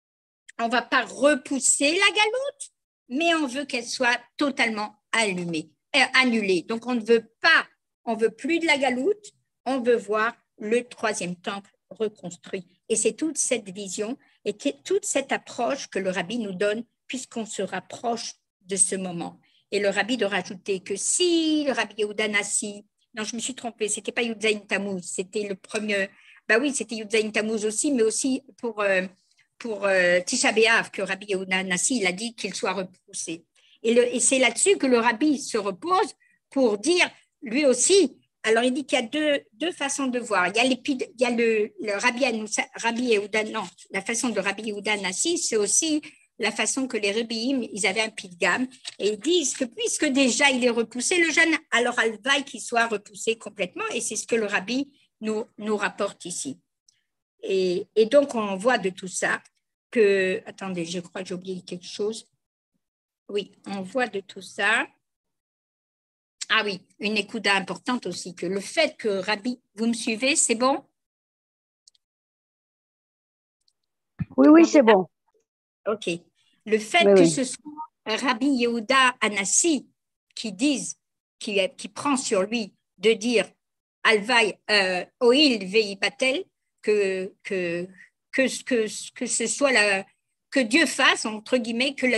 repousser la galoute, mais on veut qu'elle soit totalement annulée. Donc, on veut plus de la galoute, on veut voir le troisième temple reconstruit. Et c'est toute cette vision et toute cette approche que le Rabbi nous donne puisqu'on se rapproche de ce moment. Et le Rabbi de rajouter que si le Rabbi Yehuda Nassi, non, je me suis trompée, c'était pas Yud Zayin Tammuz, c'était le premier, oui, c'était Yud Zayin Tammuz aussi, mais aussi pour Tisha B'Av, que Rabbi Yehuda Nassi, il a dit qu'il soit repoussé. Et c'est là-dessus que le Rabbi se repose pour dire, lui aussi, alors il dit qu'il y a deux façons de voir. Il y a le Rabbi Yehuda, non, la façon de Rabbi Yehuda Nassi, c'est aussi la façon que les Rebbeim, ils avaient un pilgam, et ils disent que puisque déjà il est repoussé, le jeûne, alors alvaï qu'il soit repoussé complètement, et c'est ce que le Rabbi nous rapporte ici. Et donc, on voit de tout ça que, attendez, je crois que j'ai oublié quelque chose. Oui, on voit de tout ça. Ah oui, une écouda importante aussi, que le fait que Rabbi, vous me suivez, c'est bon? Oui, c'est bon. Ok. Le fait Oui, que oui. ce soit Rabbi Yehuda Anassi qui qui prend sur lui de dire Alvaï, Oil Vei Batel, que ce soit que Dieu fasse, entre guillemets, que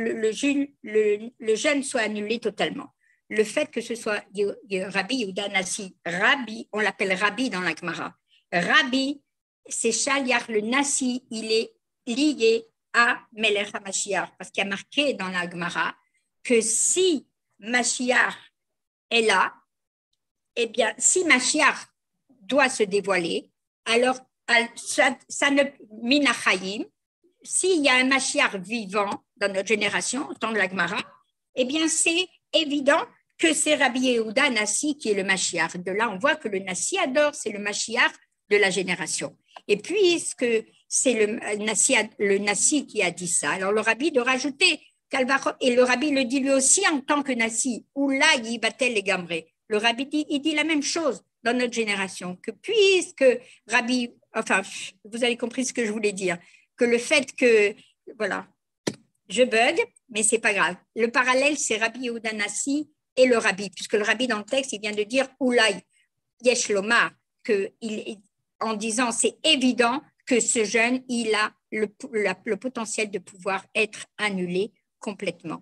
le jeûne soit annulé totalement. Le fait que ce soit Rabbi Yehuda Anassi, Rabbi, on l'appelle Rabbi dans la Gemara. Rabbi, c'est Shaliach, le Nassi, il est lié à Melech HaMashiach, parce qu'il y a marqué dans la Gemara que si Mashiach est là, eh bien, si Mashiach doit se dévoiler, alors ça ne minachayim, s'il y a un Mashiach vivant dans notre génération, au temps de la Gemara, eh bien, c'est évident que c'est Rabbi Yehuda Nassi qui est le Mashiach. De là, on voit que le Nassi adore, c'est le Mashiach de la génération. Et puisque c'est le Nassi qui a dit ça, alors le Rabbi de rajouter, et le Rabbi le dit lui aussi en tant que Nassi, ou là, il battait les gamrés. Le Rabbi il dit la même chose dans notre génération, que puisque Rabbi, enfin, vous avez compris ce que je voulais dire, que le fait que, voilà, je bug, mais c'est pas grave. Le parallèle, c'est Rabbi Yehuda Nassi et le Rabbi, puisque le Rabbi dans le texte, il vient de dire Oulai Yesh Lomar, en disant c'est évident que ce jeûne, il a le potentiel de pouvoir être annulé complètement.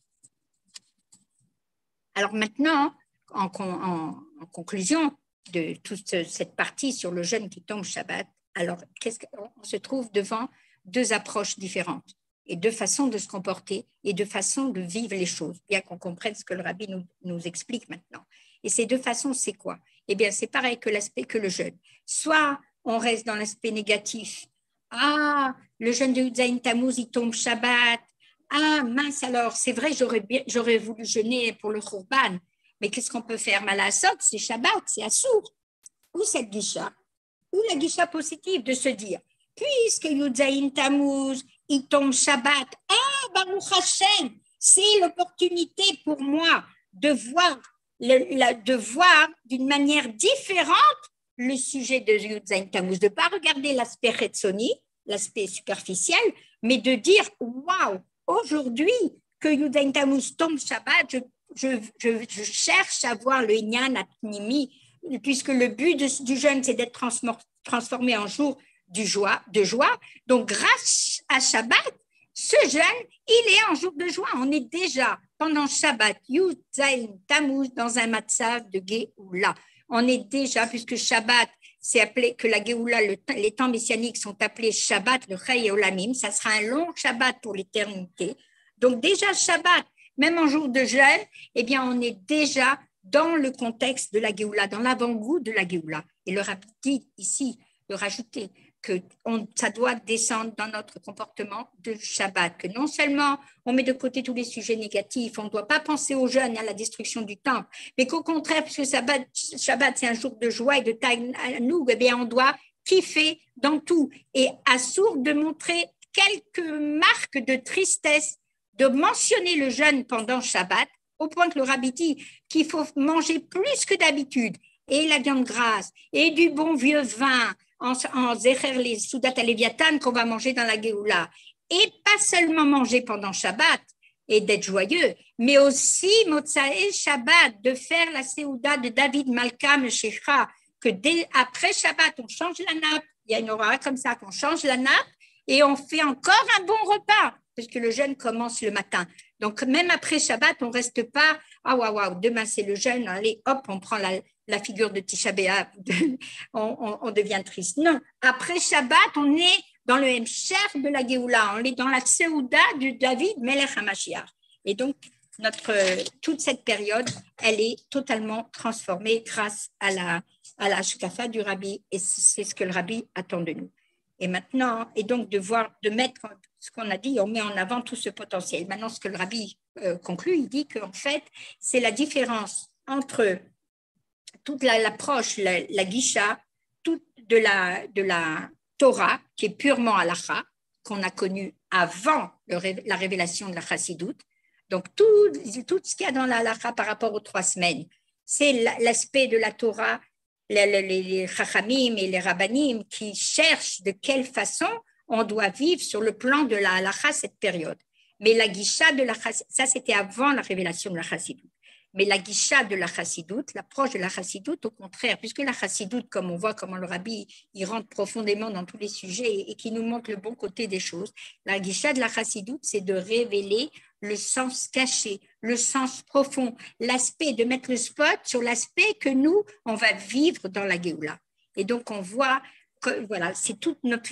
Alors maintenant, en conclusion de toute cette partie sur le jeûne qui tombe Shabbat, alors on se trouve devant deux approches différentes et deux façons de se comporter et deux façons de vivre les choses, bien qu'on comprenne ce que le Rabbi nous explique maintenant. Et ces deux façons, c'est quoi? Eh bien, c'est pareil que le jeûne. Soit on reste dans l'aspect négatif. Ah, le jeûne de Zayin Tammuz, il tombe Shabbat. Ah, mince alors, c'est vrai, j'aurais voulu jeûner pour le Khurban. Mais qu'est-ce qu'on peut faire? Malasot, c'est Shabbat, c'est Assour. Ou cette guisha? Ou la guisha positive de se dire, puisque Yudzaïn Tammuz, il tombe Shabbat, ah, Baruch Hashem, c'est l'opportunité pour moi de voir d'une manière différente le sujet de Yudzaïn Tammuz, de ne pas regarder l'aspect Retsoni, l'aspect superficiel, mais de dire, waouh, aujourd'hui que Yudzaïn Tammuz tombe Shabbat, je cherche à voir le Inyan Atnimi, puisque le but du jeûne, c'est d'être transformé en jour de joie. Donc, grâce à Shabbat, ce jeûne, il est en jour de joie. On est déjà, pendant Shabbat, Yud Zayin Tammuz, dans un matzav de Géoula. On est déjà, puisque Shabbat, c'est appelé, que la Géoula, les temps messianiques sont appelés Shabbat, le Chai Olamim. Ça sera un long Shabbat pour l'éternité. Donc, déjà, Shabbat, même en jour de jeûne, eh bien, on est déjà dans le contexte de la Géoula, dans l'avant-goût de la Géoula. Et le Rabbi dit ici, de rajouter que ça doit descendre dans notre comportement de Shabbat, que non seulement on met de côté tous les sujets négatifs, on ne doit pas penser aux jeunes et à la destruction du temple, mais qu'au contraire, puisque Shabbat c'est un jour de joie et de Ta'anoug, eh bien on doit kiffer dans tout. Et Assour de montrer quelques marques de tristesse, de mentionner le jeûne pendant Shabbat, au point que le Rabbi dit qu'il faut manger plus que d'habitude, et la viande grasse, et du bon vieux vin, en Zecher les Soudat à Léviathan qu'on va manger dans la Géoula. Et pas seulement manger pendant Shabbat et d'être joyeux, mais aussi Motsae Shabbat, de faire la Séouda de David Malkam Shecha, que après Shabbat, on change la nappe. Il y a une aura comme ça, qu'on change la nappe et on fait encore un bon repas, parce que le jeûne commence le matin. Donc, même après Shabbat, on ne reste pas, ah waouh, demain c'est le jeûne, allez, hop, on prend la figure de Tisha B'Av, on devient triste. Non, après Shabbat, on est dans le Hemcher de la Géoula, on est dans la Séouda de David Melech HaMashiach. Et donc, toute cette période, elle est totalement transformée grâce à la Shkafa du Rabbi, et c'est ce que le Rabbi attend de nous. Et maintenant, et donc de mettre ce qu'on a dit, on met en avant tout ce potentiel. Maintenant, ce que le rabbi conclut, il dit qu'en fait, c'est la différence entre toute l'approche, la guisha, toute de la Torah, qui est purement halakha, qu'on a connue avant la révélation de la chassidoute. Donc, tout ce qu'il y a dans la halakha par rapport aux 3 semaines, c'est l'aspect de la Torah, les chachamim et les rabbanim qui cherchent de quelle façon on doit vivre sur le plan de la halakha cette période. Mais la guisha de la chassidoute, ça c'était avant la révélation de la chassidoute. Mais la guisha de la chassidoute, l'approche de la chassidoute, au contraire, puisque la chassidoute, comme on voit comment le rabbi il rentre profondément dans tous les sujets et qui nous montre le bon côté des choses, la guisha de la chassidoute, c'est de révéler le sens caché, le sens profond, l'aspect, de mettre le spot sur l'aspect que nous, on va vivre dans la Géoula. Et donc, on voit que, voilà, c'est toute notre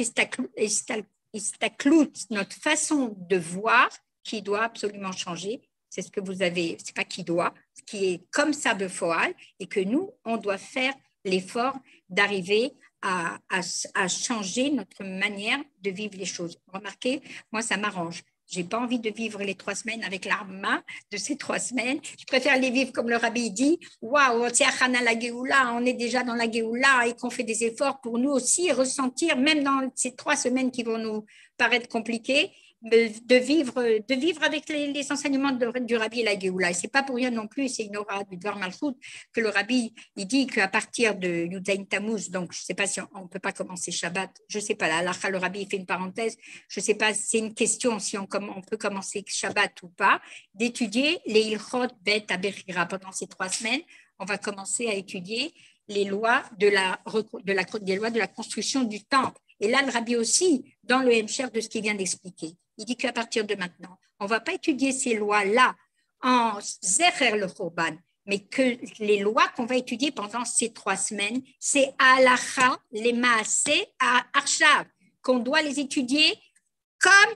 istaklout, notre façon de voir qui doit absolument changer. C'est ce que vous avez, c'est pas qui doit, qui est comme ça de Foal, et que nous, on doit faire l'effort d'arriver à changer notre manière de vivre les choses. Remarquez, moi, ça m'arrange. Je n'ai pas envie de vivre les 3 semaines avec l'arma de ces 3 semaines. Je préfère les vivre comme le rabbi dit. Waouh, c'est Achana la Géoula, on est déjà dans la Géoula et qu'on fait des efforts pour nous aussi ressentir, même dans ces 3 semaines qui vont nous paraître compliquées, de vivre avec les enseignements du rabbi et la Géoula. Et ce n'est pas pour rien non plus, c'est une aura du Dvar Malchut que le rabbi il dit qu'à partir de Yudzaïn Tammuz, donc je ne sais pas si on ne peut pas commencer Shabbat, je ne sais pas, là, le rabbi il fait une parenthèse, je ne sais pas, c'est une question si on peut commencer Shabbat ou pas, d'étudier les Ilchot Bet Aberira pendant ces 3 semaines. On va commencer à étudier les lois des lois de la construction du temple. Et là, le rabbi aussi, dans le Hemcher de ce qu'il vient d'expliquer, il dit qu'à partir de maintenant, on ne va pas étudier ces lois-là en Zecher le Khurban, mais que les lois qu'on va étudier pendant ces 3 semaines, c'est Halacha, les Maaseh, à Arshav, qu'on doit les étudier comme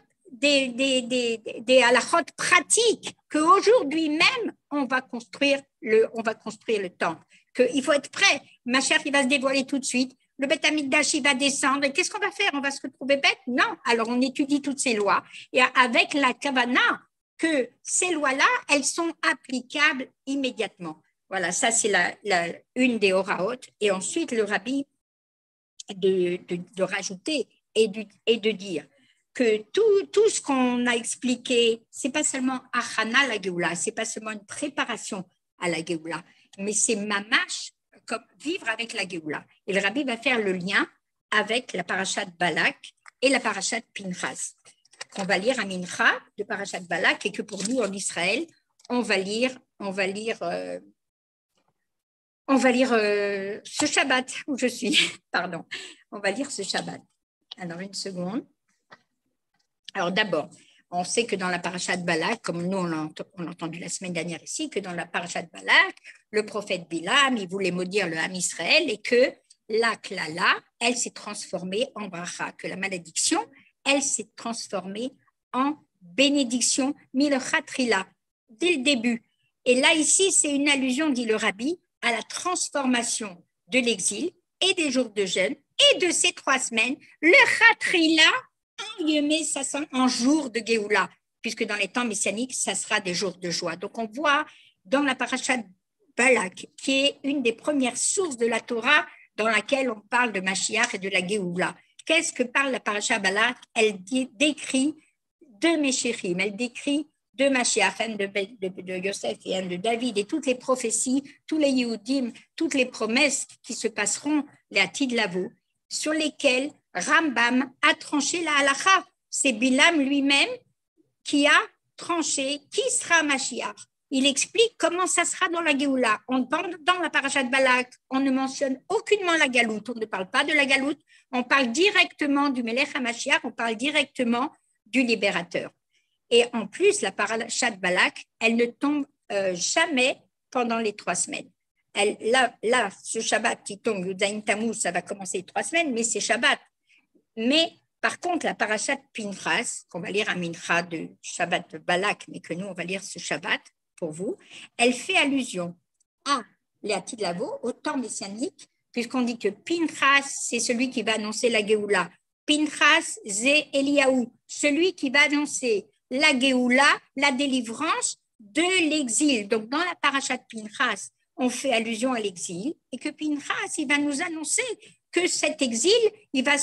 des halachot pratiques, qu'aujourd'hui même, on va construire le temple. Qu'il faut être prêt. Ma chère, il va se dévoiler tout de suite. Le Beth Amikdash, il va descendre. Et qu'est-ce qu'on va faire? On va se retrouver bête? Non. Alors, on étudie toutes ces lois. Et avec la kavana, que ces lois-là, elles sont applicables immédiatement. Voilà, ça, c'est une des oraot. Et ensuite, le rabbi de rajouter et de dire que tout ce qu'on a expliqué, ce n'est pas seulement achana la Géoula, ce n'est pas seulement une préparation à la Géoula, mais c'est mamash, comme vivre avec la Géoula. Et le rabbi va faire le lien avec la parashat Balak et la parashat Pinchas, qu'on va lire à Mincha de parashat Balak et que pour nous en Israël, on va lire ce Shabbat où je suis. Pardon, on va lire ce Shabbat. Alors, une seconde. Alors, d'abord, on sait que dans la parashat Balak, comme nous on l'a entendu la semaine dernière ici, que dans la parashat Balak, le prophète Bilam, il voulait maudire le Ham Israël et que la klala, elle s'est transformée en bracha, que la malédiction, elle s'est transformée en bénédiction, milchatrila, dès le début. Et là, ici, c'est une allusion, dit le rabbi, à la transformation de l'exil et des jours de jeûne et de ces 3 semaines, le chatrila, en jours de Géoula, puisque dans les temps messianiques, ça sera des jours de joie. Donc, on voit dans la parashat Balak, qui est une des premières sources de la Torah dans laquelle on parle de Mashiach et de la Géoula. Qu'est-ce que parle la parashat Balak? Elle décrit 2 Meshichim, elle décrit 2 Mashiach, un de Yosef et un de David, et toutes les prophéties, tous les Yehudim, toutes les promesses qui se passeront, les Atid Lavo, sur lesquelles Rambam a tranché la halakha. C'est Bilam lui-même qui a tranché qui sera Mashiach. Il explique comment ça sera dans la Géoula. Dans la parashat Balak, on ne mentionne aucunement la galoute. On ne parle pas de la galoute. On parle directement du Melech HaMashiach. On parle directement du libérateur. Et en plus, la parashat Balak, elle ne tombe jamais pendant les 3 semaines. Là, ce Shabbat qui tombe, Yudzaïn Tammuz, ça va commencer 3 semaines, mais c'est Shabbat. Mais par contre, la parashat Pinchas, qu'on va lire à Mincha de Shabbat de Balak, mais que nous, on va lire ce Shabbat pour vous, elle fait allusion à l'Atid Lavo, au temps messianique, puisqu'on dit que Pinchas, c'est celui qui va annoncer la Géoula. Pinchas Zé Eliaou, celui qui va annoncer la Géoula, la délivrance de l'exil. Donc, dans la paracha de Pinchas, on fait allusion à l'exil et que Pinchas, il va nous annoncer que cet exil, il va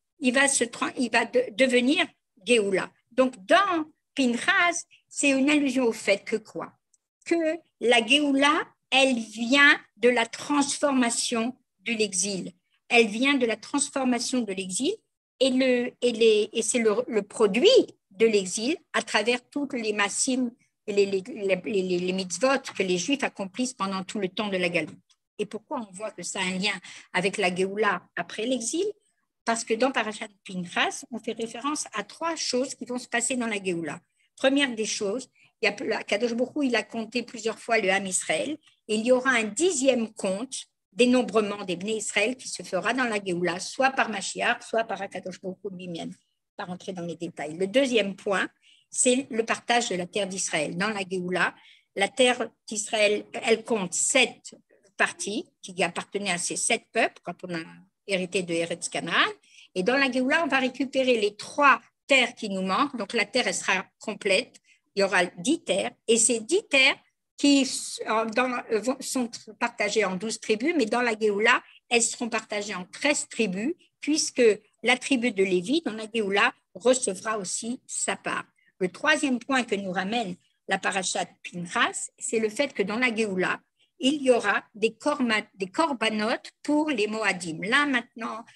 devenir Géoula. Donc, dans Pinchas, c'est une allusion au fait que quoi? Que la Géoula, elle vient de la transformation de l'exil. Elle vient de la transformation de l'exil et c'est le produit de l'exil à travers toutes les massim et les mitzvot que les Juifs accomplissent pendant tout le temps de la Galoute. Et pourquoi on voit que ça a un lien avec la Géoula après l'exil? Parce que dans Parashat Pinchas, on fait référence à 3 choses qui vont se passer dans la Géoula. Première des choses, Kadosh Baruch Hu, il a compté plusieurs fois le Ham Israël, et il y aura un 10e compte dénombrement des Bnei Israël qui se fera dans la Géoula, soit par Mashiach, soit par Kadosh Baruch Hu lui-même, pas rentrer dans les détails. Le 2e point, c'est le partage de la terre d'Israël. Dans la Géoula, la terre d'Israël, elle compte 7 parties qui appartenaient à ces 7 peuples quand on a hérité de Eretz Canaan. Et dans la Géoula, on va récupérer les 3 terres qui nous manquent. Donc la terre, elle sera complète. Il y aura 10 terres. Et ces 10 terres qui sont partagées en 12 tribus, mais dans la Géoula, elles seront partagées en 13 tribus, puisque la tribu de Lévi, dans la Géoula, recevra aussi sa part. Le 3e point que nous ramène la paracha de Pinchas, c'est le fait que dans la Géoula, il y aura des corbanotes pour les Moadim. Là, maintenant,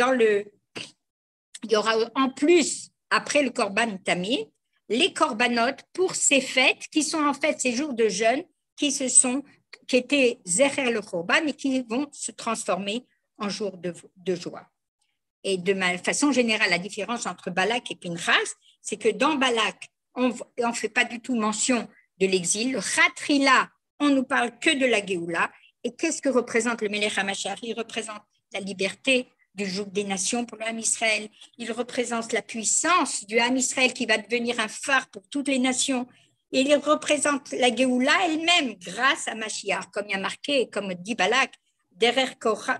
il y aura en plus, après le Korban Tamid, les corbanotes pour ces fêtes qui sont en fait ces jours de jeûne qui étaient Zecher le Korban et qui vont se transformer en jours de joie. Et de façon générale, la différence entre Balak et Pinchas, c'est que dans Balak, on ne fait pas du tout mention de l'exil. Le Khatrila, on ne nous parle que de la Géoula. Et qu'est-ce que représente le Melech HaMashiach? Il représente la liberté du joug des nations pour le Ham Israël. Il représente la puissance du Ham Israël qui va devenir un phare pour toutes les nations. Et il représente la Géoula elle-même grâce à Mashiach, comme il y a marqué, comme dit Balak, Derer Kochav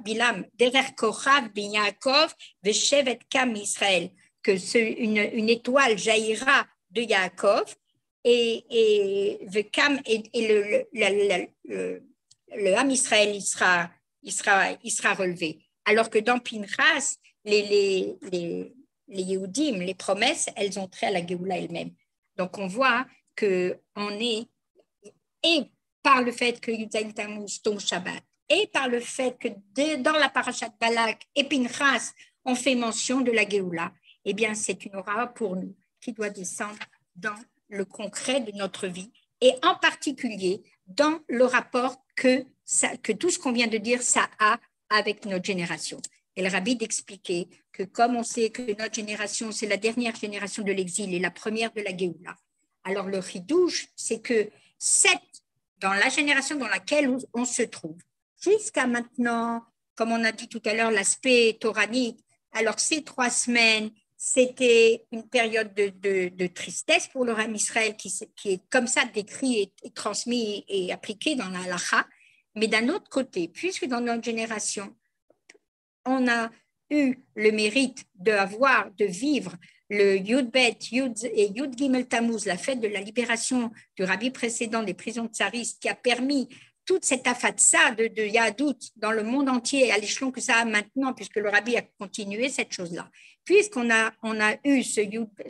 bin Yaakov Veshevet Kam Israël, que une étoile jaillira de Yaakov et le Ham Israël il sera relevé. Alors que dans Pinchas, les Yehudim, les promesses, elles ont trait à la Géoula elle-même. Donc on voit qu'on est, et par le fait que Yudzaïl Tammuz tombe Shabbat, et par le fait que dans la paracha de Balak et Pinchas, on fait mention de la Géoula, eh bien c'est une aura pour nous qui doit descendre dans le concret de notre vie, et en particulier dans le rapport que tout ce qu'on vient de dire, ça a avec notre génération. Et le rabbi d'expliquer que comme on sait que notre génération, c'est la dernière génération de l'exil et la première de la Géoula, alors le chidouche, c'est que dans la génération dans laquelle on se trouve, jusqu'à maintenant, comme on a dit tout à l'heure, l'aspect toranique, alors ces 3 semaines, c'était une période de tristesse pour le Ham Israël qui est comme ça décrit et transmis et appliqué dans la halacha. Mais d'un autre côté, puisque dans notre génération, on a eu le mérite de vivre le Yud-Bet et Yud-Gimel Tammuz, la fête de la libération du rabbi précédent des prisons tsaristes, qui a permis toute cette afatsa de Yahadout dans le monde entier, à l'échelon que ça a maintenant, puisque le rabbi a continué cette chose-là. Puisqu'on a eu ce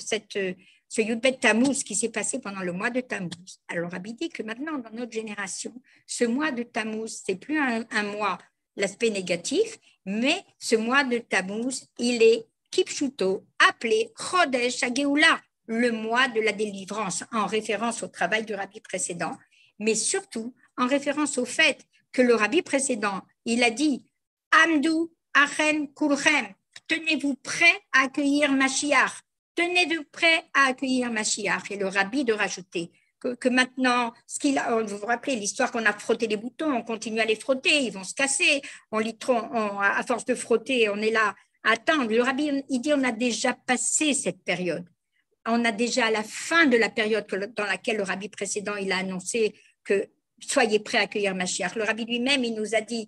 Yud-Bet Tammuz qui s'est passé pendant le mois de Tammuz. Alors, le rabbi dit que maintenant, dans notre génération, ce mois de Tammuz, ce n'est plus un mois, l'aspect négatif, mais ce mois de Tammuz, il est Kipshuto, appelé Chodesh HaGeoula, le mois de la délivrance, en référence au travail du rabbi précédent, mais surtout en référence au fait que le rabbi précédent, il a dit « Amdu Achen Kulchem » tenez-vous prêts à accueillir Mashiach, tenez-vous prêts à accueillir Mashiach. Et le rabbi de rajouter que maintenant, vous vous rappelez l'histoire qu'on a frotté les boutons, on continue à les frotter, ils vont se casser, à force de frotter, on est là à attendre. Le rabbi, il dit, on a déjà passé cette période. On a déjà à la fin de la période dans laquelle le rabbi précédent, il a annoncé que soyez prêts à accueillir Mashiach. Le rabbi lui-même, il nous a dit,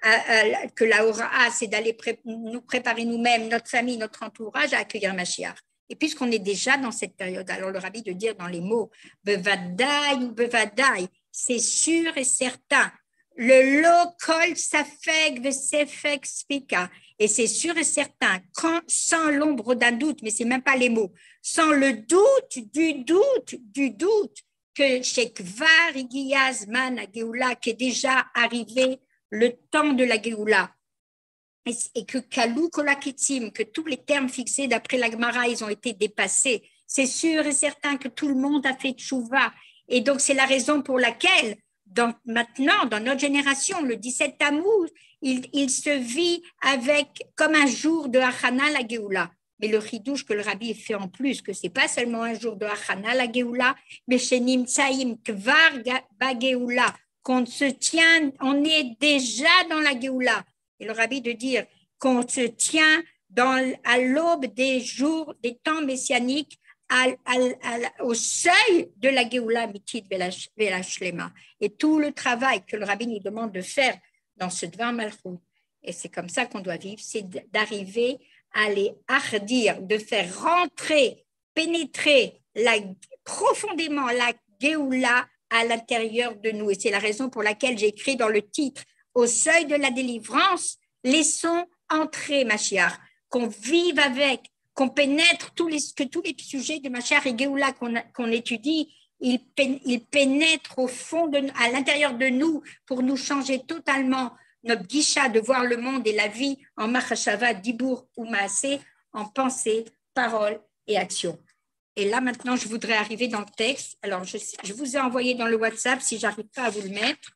que la Hora, c'est d'aller nous préparer nous-mêmes, notre famille, notre entourage à accueillir Mashiach. Et puisqu'on est déjà dans cette période, alors le rabbi de dire dans les mots Bevadai ou Bevadai, c'est sûr et certain. Le lo kol safek vesefek spika. Et c'est sûr et certain, sans l'ombre d'un doute, mais c'est même pas les mots, sans le doute du doute, que chez Kvar Igiyazman à Géoula, qui est déjà arrivé le temps de la Géoula, et que Kalou Kolakitim, que tous les termes fixés d'après la Gemara, ils ont été dépassés. C'est sûr et certain que tout le monde a fait tchouva. Et donc, c'est la raison pour laquelle, maintenant, dans notre génération, le 17 Tammuz, il se vit comme un jour de Hachana la Géoula. Mais le chidouche que le rabbi fait en plus, que c'est pas seulement un jour de Hachana la Géoula, mais chez Nimtsaïm Kvar ba Géoula, qu'on se tient, on est déjà dans la Géoula. Et le rabbi de dire qu'on se tient à l'aube des jours, des temps messianiques, au seuil de la Géoula Mitit Velashlema. Et tout le travail que le rabbi nous demande de faire dans ce Dvar Malchut, et c'est comme ça qu'on doit vivre, c'est d'arriver à les hardir, de faire rentrer, pénétrer profondément la Géoula à l'intérieur de nous. Et c'est la raison pour laquelle j'ai écrit dans le titre au seuil de la délivrance, laissons entrer Mashiach, qu'on vive avec, qu'on pénètre que tous les sujets de Mashiach et Géoula qu'on étudie, ils pénètrent au fond, à l'intérieur de nous pour nous changer totalement notre guicha de voir le monde et la vie en Machashava, Dibour ou Maasé, en pensée, parole et action. Et là, maintenant, je voudrais arriver dans le texte. Alors, je vous ai envoyé dans le WhatsApp, si je n'arrive pas à vous le mettre.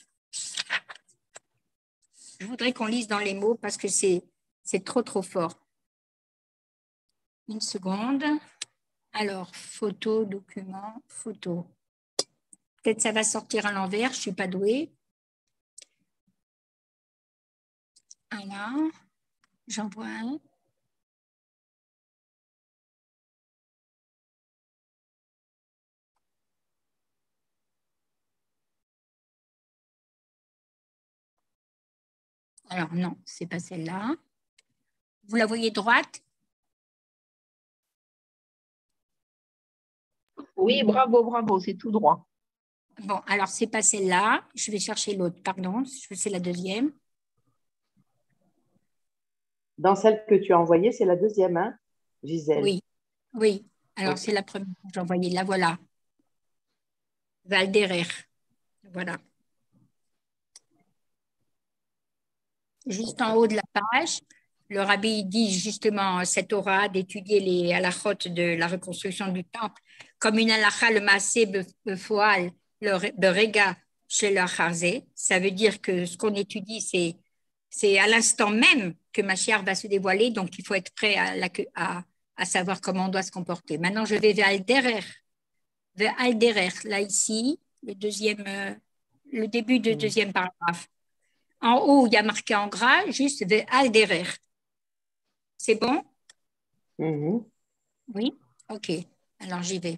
Je voudrais qu'on lise dans les mots parce que c'est trop fort. Une seconde. Alors, photo, document, photo. Peut-être ça va sortir à l'envers, je ne suis pas douée. Voilà, j'en vois un. Alors non, c'est pas celle-là. Vous la voyez droite? Oui, bravo, c'est tout droit. Bon, alors c'est pas celle-là. Je vais chercher l'autre, pardon, c'est la deuxième. Dans celle que tu as envoyée, c'est la deuxième, hein, Gisèle? Oui. Alors c'est la première que j'ai envoyée. La voilà. Valderer. Voilà. Juste en haut de la page, le rabbi dit justement cette aura d'étudier les halachot de la reconstruction du temple comme une halacha le maasé befoal le rega chez le charzé. Ça veut dire que ce qu'on étudie, c'est à l'instant même que Mashiach va se dévoiler, donc il faut être prêt à savoir comment on doit se comporter. Maintenant, je vais vers Alderer, là ici, le début du deuxième paragraphe. En haut, il y a marqué en gras, juste vers Alderer. C'est bon? Oui? Ok, alors j'y vais.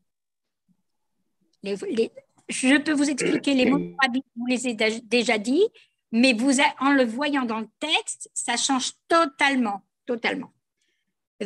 Je peux vous expliquer les mots, je vous les ai déjà dit, mais en le voyant dans le texte, ça change totalement. Et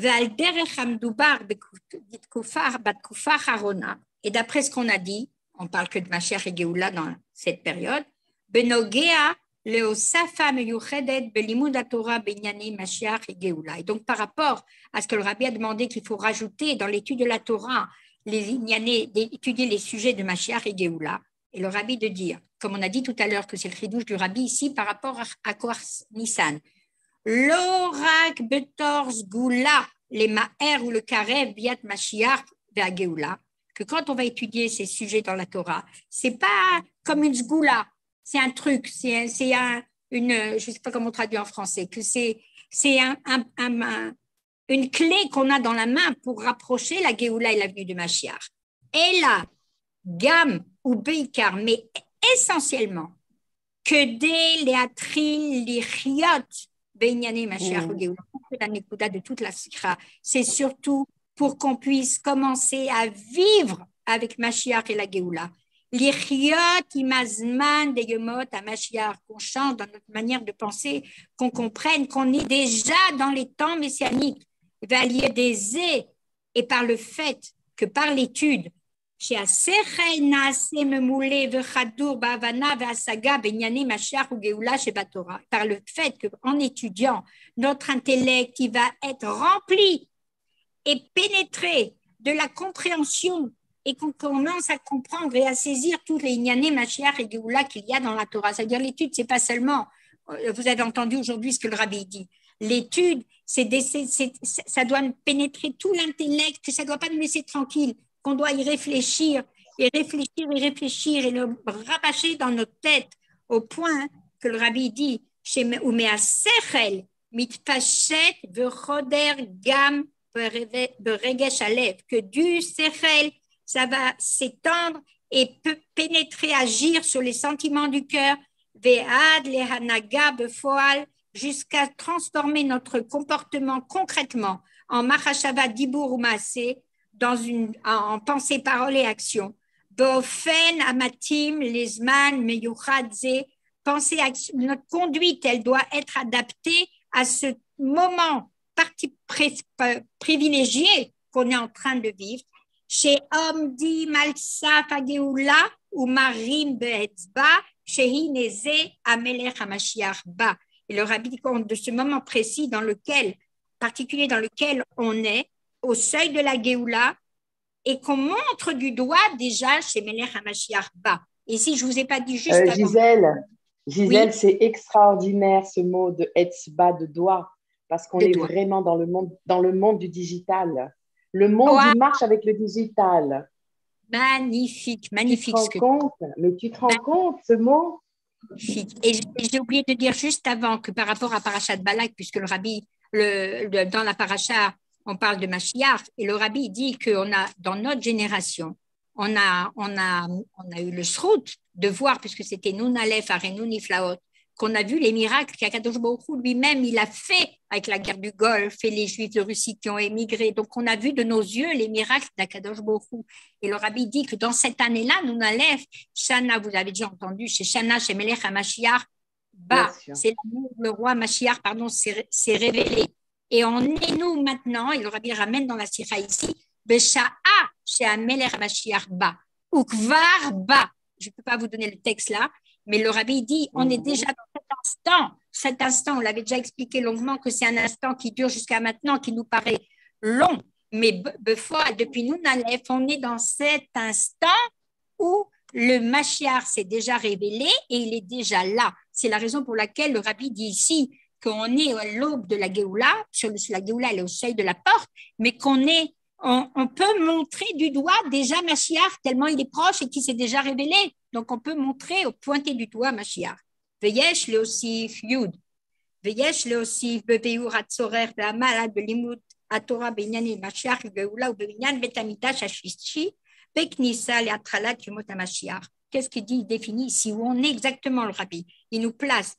d'après ce qu'on a dit, on parle que de Mashiach et Géoula dans cette période, Benogea leosafa meyuchedet belimud haTorah benyani Mashiach et Géoula. Et donc par rapport à ce que le rabbi a demandé qu'il faut rajouter dans l'étude de la Torah, d'étudier les sujets de Mashiach et Géoula, et le rabbi de dire, comme on a dit tout à l'heure que c'est le chidouche du rabbi ici par rapport à Kor Nissan, l'orak betor sgula les ma'er ou le karev biat Mashiach vers Géoula, que quand on va étudier ces sujets dans la Torah, c'est pas comme une sgoula, c'est un truc, je sais pas comment on traduit en français, que c'est une clé qu'on a dans la main pour rapprocher la Géoula et la venue de Mashiach. Et là, Gam ou Beikar, mais essentiellement, que dès les atril, les chiot, Benyane Mashiach ou Géoula, la nekuda de toute la sikha, c'est surtout pour qu'on puisse commencer à vivre avec Mashiach et la Géoula. L'iriot imazman de yomot à Mashiach, qu'on change dans notre manière de penser, qu'on comprenne qu'on est déjà dans les temps messianiques, valier des et par le fait que par l'étude, chez Asechel Naase Memoulé Vechadour Bavana Vasaga Benyane Mashiach ou Geoula chez Batora, par le fait qu'en étudiant, notre intellect il va être rempli et pénétré de la compréhension et qu'on commence à comprendre et à saisir tous les Inyane, Mashiach et Geoula qu'il y a dans la Torah. C'est-à-dire l'étude, c'est pas seulement, vous avez entendu aujourd'hui ce que le Rabbi dit, l'étude, ça doit pénétrer tout l'intellect, que ça ne doit pas nous laisser tranquille, qu'on doit y réfléchir et réfléchir et réfléchir et le rabâcher dans notre tête au point que le Rabbi dit, Umea Sechel mitpashet vechoder gam beregesh alev, que du Sechel, ça va s'étendre et peut pénétrer, agir sur les sentiments du cœur, ve'ad lehanaga befoal, jusqu'à transformer notre comportement concrètement en machashava dibur ou maaseh, en pensée, parole et action. Bofen amatim lesman meyuchadze, pensée, action, notre conduite, elle doit être adaptée à ce moment privilégié qu'on est en train de vivre. Chez Omdi Malsaf Ageoula ou Marim Beetzba, chez Hineze Amelech Hamashiach Ba. Et le Rabbi dit compte de ce moment précis particulier dans lequel on est, au seuil de la Géoula, et qu'on montre du doigt déjà chez Melech HaMashiach Ba. Et si je ne vous ai pas dit juste avant… Gisèle, oui. C'est extraordinaire ce mot de Etzba, de doigt, parce qu'on est vraiment dans le monde du digital. Le monde, il marche avec le digital. Magnifique, magnifique. Tu te rends compte, ce mot? Et j'ai oublié de dire juste avant que par rapport à Parashat Balak, puisque le Rabbi, dans la Parasha, on parle de Mashiach, et le Rabbi dit qu'on a, dans notre génération, on a eu le shrout de voir, puisque c'était Nun Aleph, Arenou Niflaot, qu'on a vu les miracles qu'Akadosh Baruch Hu lui-même, il a fait avec la guerre du Golfe et les Juifs de Russie qui ont émigré. Donc, on a vu de nos yeux les miracles d'Akadosh Baruch Hu. Et le Rabbi dit que dans cette année-là, Nun Aleph, Shana, vous avez déjà entendu, chez Shana, chez Melech HaMashiach, c'est le roi Mashiach, s'est révélé. Et on est nous maintenant, et le Rabbi ramène dans la Sira ici, Besha'a chez Amelech HaMashiach Ba, ou Kvar Ba. Je ne peux pas vous donner le texte là, mais le Rabbi dit, on est déjà dans cet instant, on l'avait déjà expliqué longuement que c'est un instant qui dure jusqu'à maintenant, qui nous paraît long, mais depuis Nun Aleph, on est dans cet instant où le Mashiach s'est déjà révélé et il est déjà là. C'est la raison pour laquelle le Rabbi dit ici qu'on est à l'aube de la Géoula, la Géoula elle est au seuil de la porte, mais on peut montrer du doigt déjà Mashiach tellement il est proche et qu'il s'est déjà révélé. Donc, on peut pointer du doigt Mashiach. Veyesh leosif Yud. Veyesh leosif bebeur atzorer be'amal belimut atorah be'inyan Mashiach geoula ou be'inyan betamidash hashlishi beknissa le'atralat yomot HaMashiach. Qu'est-ce qu'il dit? Il définit ici où on est exactement le Rabbi. Il nous place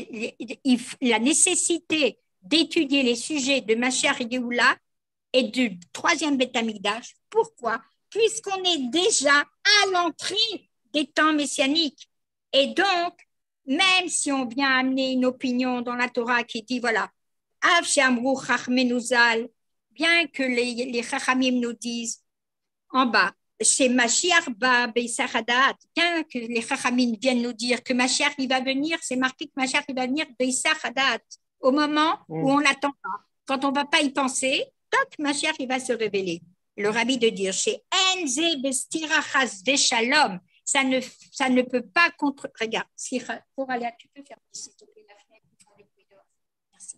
la nécessité d'étudier les sujets de Mashiach et Geoula et du troisième Beth Amikdash. Pourquoi? Puisqu'on est déjà à l'entrée des temps messianiques. Et donc, même si on vient amener une opinion dans la Torah qui dit, voilà, Av she'amru chachmenuzal, bien que les chachamim nous disent en bas, chez Mashiach ba be'isach hadat, bien que les chachamim viennent nous dire que Mashiach il va venir, c'est marqué que Mashiach il va venir be'isach hadat, au moment où on l'attend pas. Quand on ne va pas y penser, toc, Mashiach il va se révéler. Le Rabbi de dire chez Enze bestirachas veshalom, ça ne peut pas contre. Regarde, pour aller, tu peux faire s'il te plaît la fenêtre pour les bruits dehors. Merci.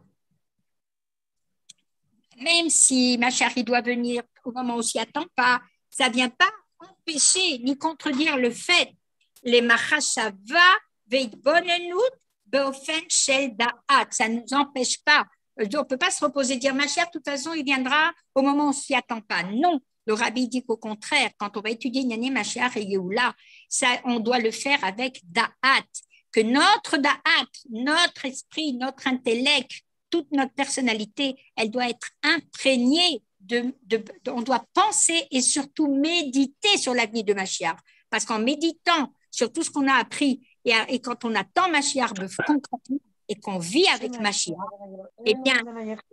Même si Mashiach il doit venir au moment où on s'y attend pas, ça ne vient pas empêcher ni contredire le fait les machashava veitbonenut beofen shel da'at. Ça ne nous empêche pas. On ne peut pas se reposer et dire Mashiach, de toute façon, il viendra au moment où on ne s'y attend pas. Non. Le Rabbi dit qu'au contraire, quand on va étudier Nyané, Mashiach et Géoula, on doit le faire avec Da'at, que notre Da'at, notre esprit, notre intellect, toute notre personnalité, elle doit être imprégnée on doit penser et surtout méditer sur l'avenir de Mashiach. Parce qu'en méditant sur tout ce qu'on a appris et quand on attend Mashiach concrètement et qu'on vit avec Mashiach, eh bien,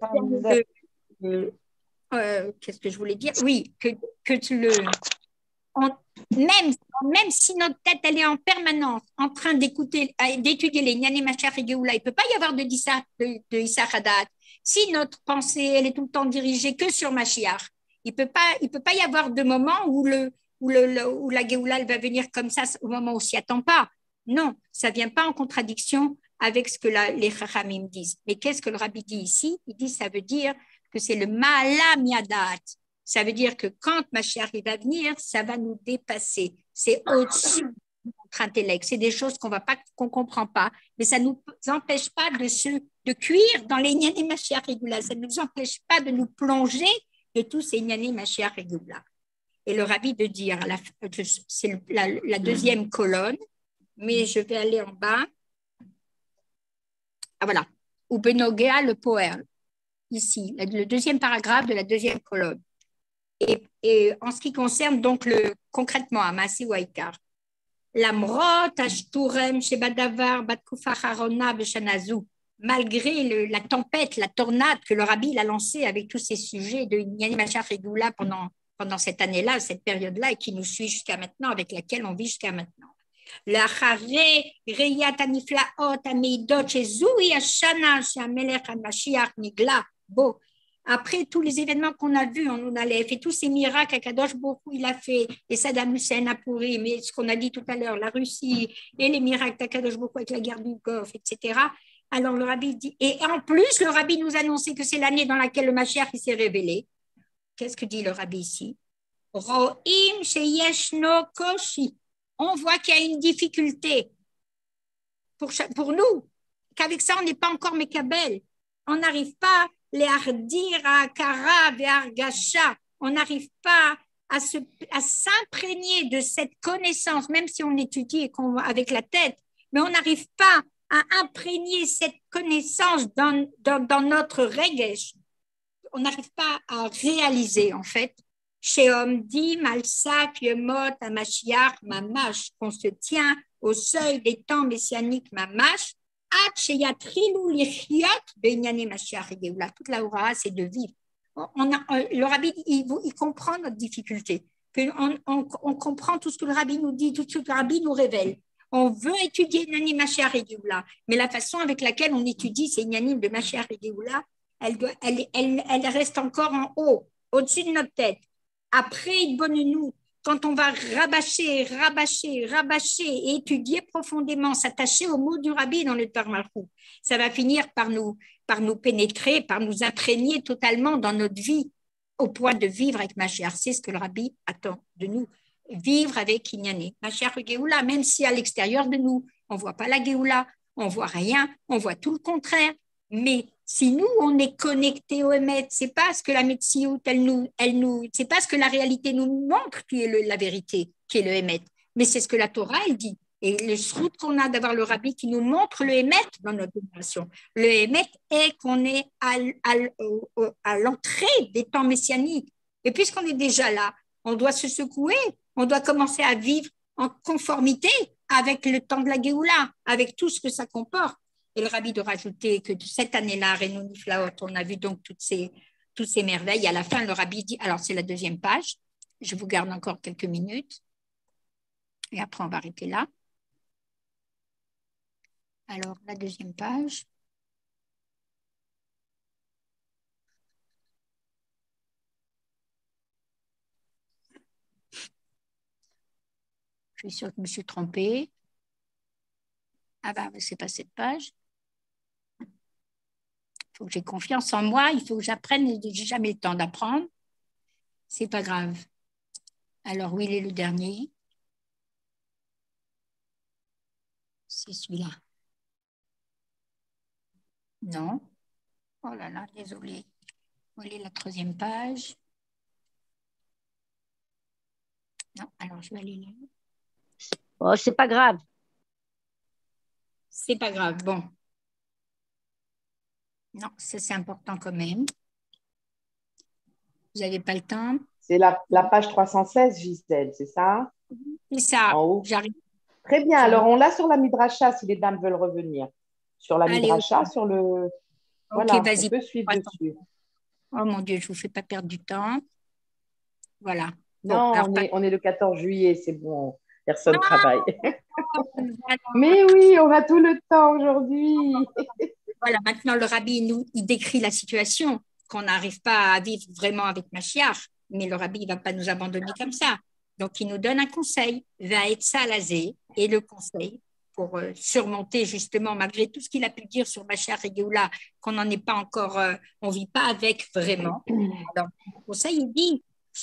qu'est-ce que je voulais dire? Oui, on- même si notre tête elle est en permanence en train d'étudier les Nyané Mashiach et Géoula, il ne peut pas y avoir de Issa Hadat. Si notre pensée elle est tout le temps dirigée que sur Mashiach, il peut pas y avoir de moment où la Géoula elle va venir comme ça au moment où on s'y attend pas. Non, ça vient pas en contradiction avec ce que les Chachamim disent. Mais qu'est-ce que le Rabbi dit ici? Il dit ça veut dire que c'est le Ma'ala Miadat. Ça veut dire que quand Mashiach va venir, ça va nous dépasser. C'est au-dessus de notre intellect. C'est des choses qu'on ne comprend pas, mais ça ne nous empêche pas de cuire dans les Nyané Mashiach Régoula. Ça ne nous empêche pas de nous plonger de tous ces Nyané Mashiach Régoula. Et le Rabbi de dire, c'est la deuxième colonne, mais je vais aller en bas. Ah voilà, ou Benogea le poème, ici, le deuxième paragraphe de la deuxième colonne. Et en ce qui concerne donc concrètement Amasi ou Aïkar, Lamrot, Ashturem, Shebadavar, Batkufa Harona, Beshanazou, malgré la tempête, la tornade que le Rabbi a lancée avec tous ces sujets de Nyané Mashiach Régoula pendant cette année-là, cette période-là, et qui nous suit jusqu'à maintenant, avec laquelle on vit jusqu'à maintenant. L'aharé, Reyat Aniflaot, Ameidot, Shezoui Ashana, Shamelech Mashiach Nigla, Bo. Après tous les événements qu'on a vus, on a fait tous ces miracles à Kadosh beaucoup il a fait, et Saddam Hussein a pourri, mais ce qu'on a dit tout à l'heure, la Russie, et les miracles à Kadosh beaucoup avec la guerre du Golfe, etc. Alors le Rabbi dit, et en plus, le Rabbi nous annonçait que c'est l'année dans laquelle le Mashiach s'est révélé. Qu'est-ce que dit le Rabbi ici? Ro'im sheyeshno koshi. On voit qu'il y a une difficulté pour nous, qu'avec ça, on n'est pas encore Mekabel. On n'arrive pas les hardir à Kara et Argasha. On n'arrive pas à s'imprégner de cette connaissance, même si on étudie avec la tête, mais on n'arrive pas à imprégner cette connaissance dans notre regesh. On n'arrive pas à réaliser, en fait, chez Omdim, Al-Sak, Yemot, Amashiach, Mamash, qu'on se tient au seuil des temps messianiques Mamash, toute la aura, c'est de vivre. Le Rabbi, il comprend notre difficulté. On comprend tout ce que le Rabbi nous dit, tout ce que le Rabbi nous révèle. On veut étudier Nyanim Mashiach et Géoula, mais la façon avec laquelle on étudie ces Nyanim de Mashiach et Géoula, elle reste encore en haut, au-dessus de notre tête. Après, nous quand on va rabâcher et étudier profondément, s'attacher aux mots du Rabbi dans le Tarmalchut, ça va finir par nous pénétrer, par nous imprégner totalement dans notre vie, au point de vivre avec Mashiach. C'est ce que le Rabbi attend de nous, vivre avec Inyané. Mashiach Géoula, même si à l'extérieur de nous, on ne voit pas la Géoula, on ne voit rien, on voit tout le contraire, mais si nous, on est connecté au Emet, c'est pas ce que la Metsiout, c'est pas ce que la réalité nous montre qui est la vérité, qui est le Emet, mais c'est ce que la Torah, elle dit. Et le srout qu'on a d'avoir le Rabbi qui nous montre le Emet dans notre génération. Le Emet est qu'on est à l'entrée des temps messianiques. Et puisqu'on est déjà là, on doit se secouer, on doit commencer à vivre en conformité avec le temps de la Géoula, avec tout ce que ça comporte. Et le Rabbi de rajouter que cette année-là, Renou Niflaot, on a vu donc toutes ces merveilles. À la fin, le Rabbi dit, alors c'est la deuxième page, je vous garde encore quelques minutes, et après on va arrêter là. Alors, la deuxième page. Je suis sûre que je me suis trompée. Ah bah, c'est pas cette page. Il faut que j'ai confiance en moi, il faut que j'apprenne, et j'ai jamais le temps d'apprendre. C'est pas grave. Alors, où il est le dernier? C'est celui-là. Non. Oh là là, désolée. Où est la troisième page? Non, alors je vais aller là. Oh, c'est pas grave. C'est pas grave, bon. Non, ça c'est important quand même. Vous n'avez pas le temps? C'est la page 316, Gisèle, c'est ça? C'est ça, En haut. j'arrive. Très bien. Alors, on l'a sur la Midrasha si les dames veulent revenir. Sur la Allez, Midrasha, ok. sur le. Ok, Voilà, vas-y. on peut suivre Attends. dessus. Oh mon Dieu, je ne vous fais pas perdre du temps. Voilà. Bon, Non, alors, on est le 14 juillet, c'est bon. Personne ne non, travaille. voilà. Mais oui, on a tout le temps aujourd'hui. Voilà, maintenant le rabbi il décrit la situation qu'on n'arrive pas à vivre vraiment avec Mashiach, mais le rabbi ne va pas nous abandonner comme ça. Donc il nous donne un conseil, Va'etza lazé, et le conseil pour surmonter justement, malgré tout ce qu'il a pu dire sur Mashiach et Géoula, qu'on n'en est pas encore, on ne vit pas avec vraiment. Alors, le conseil, il dit,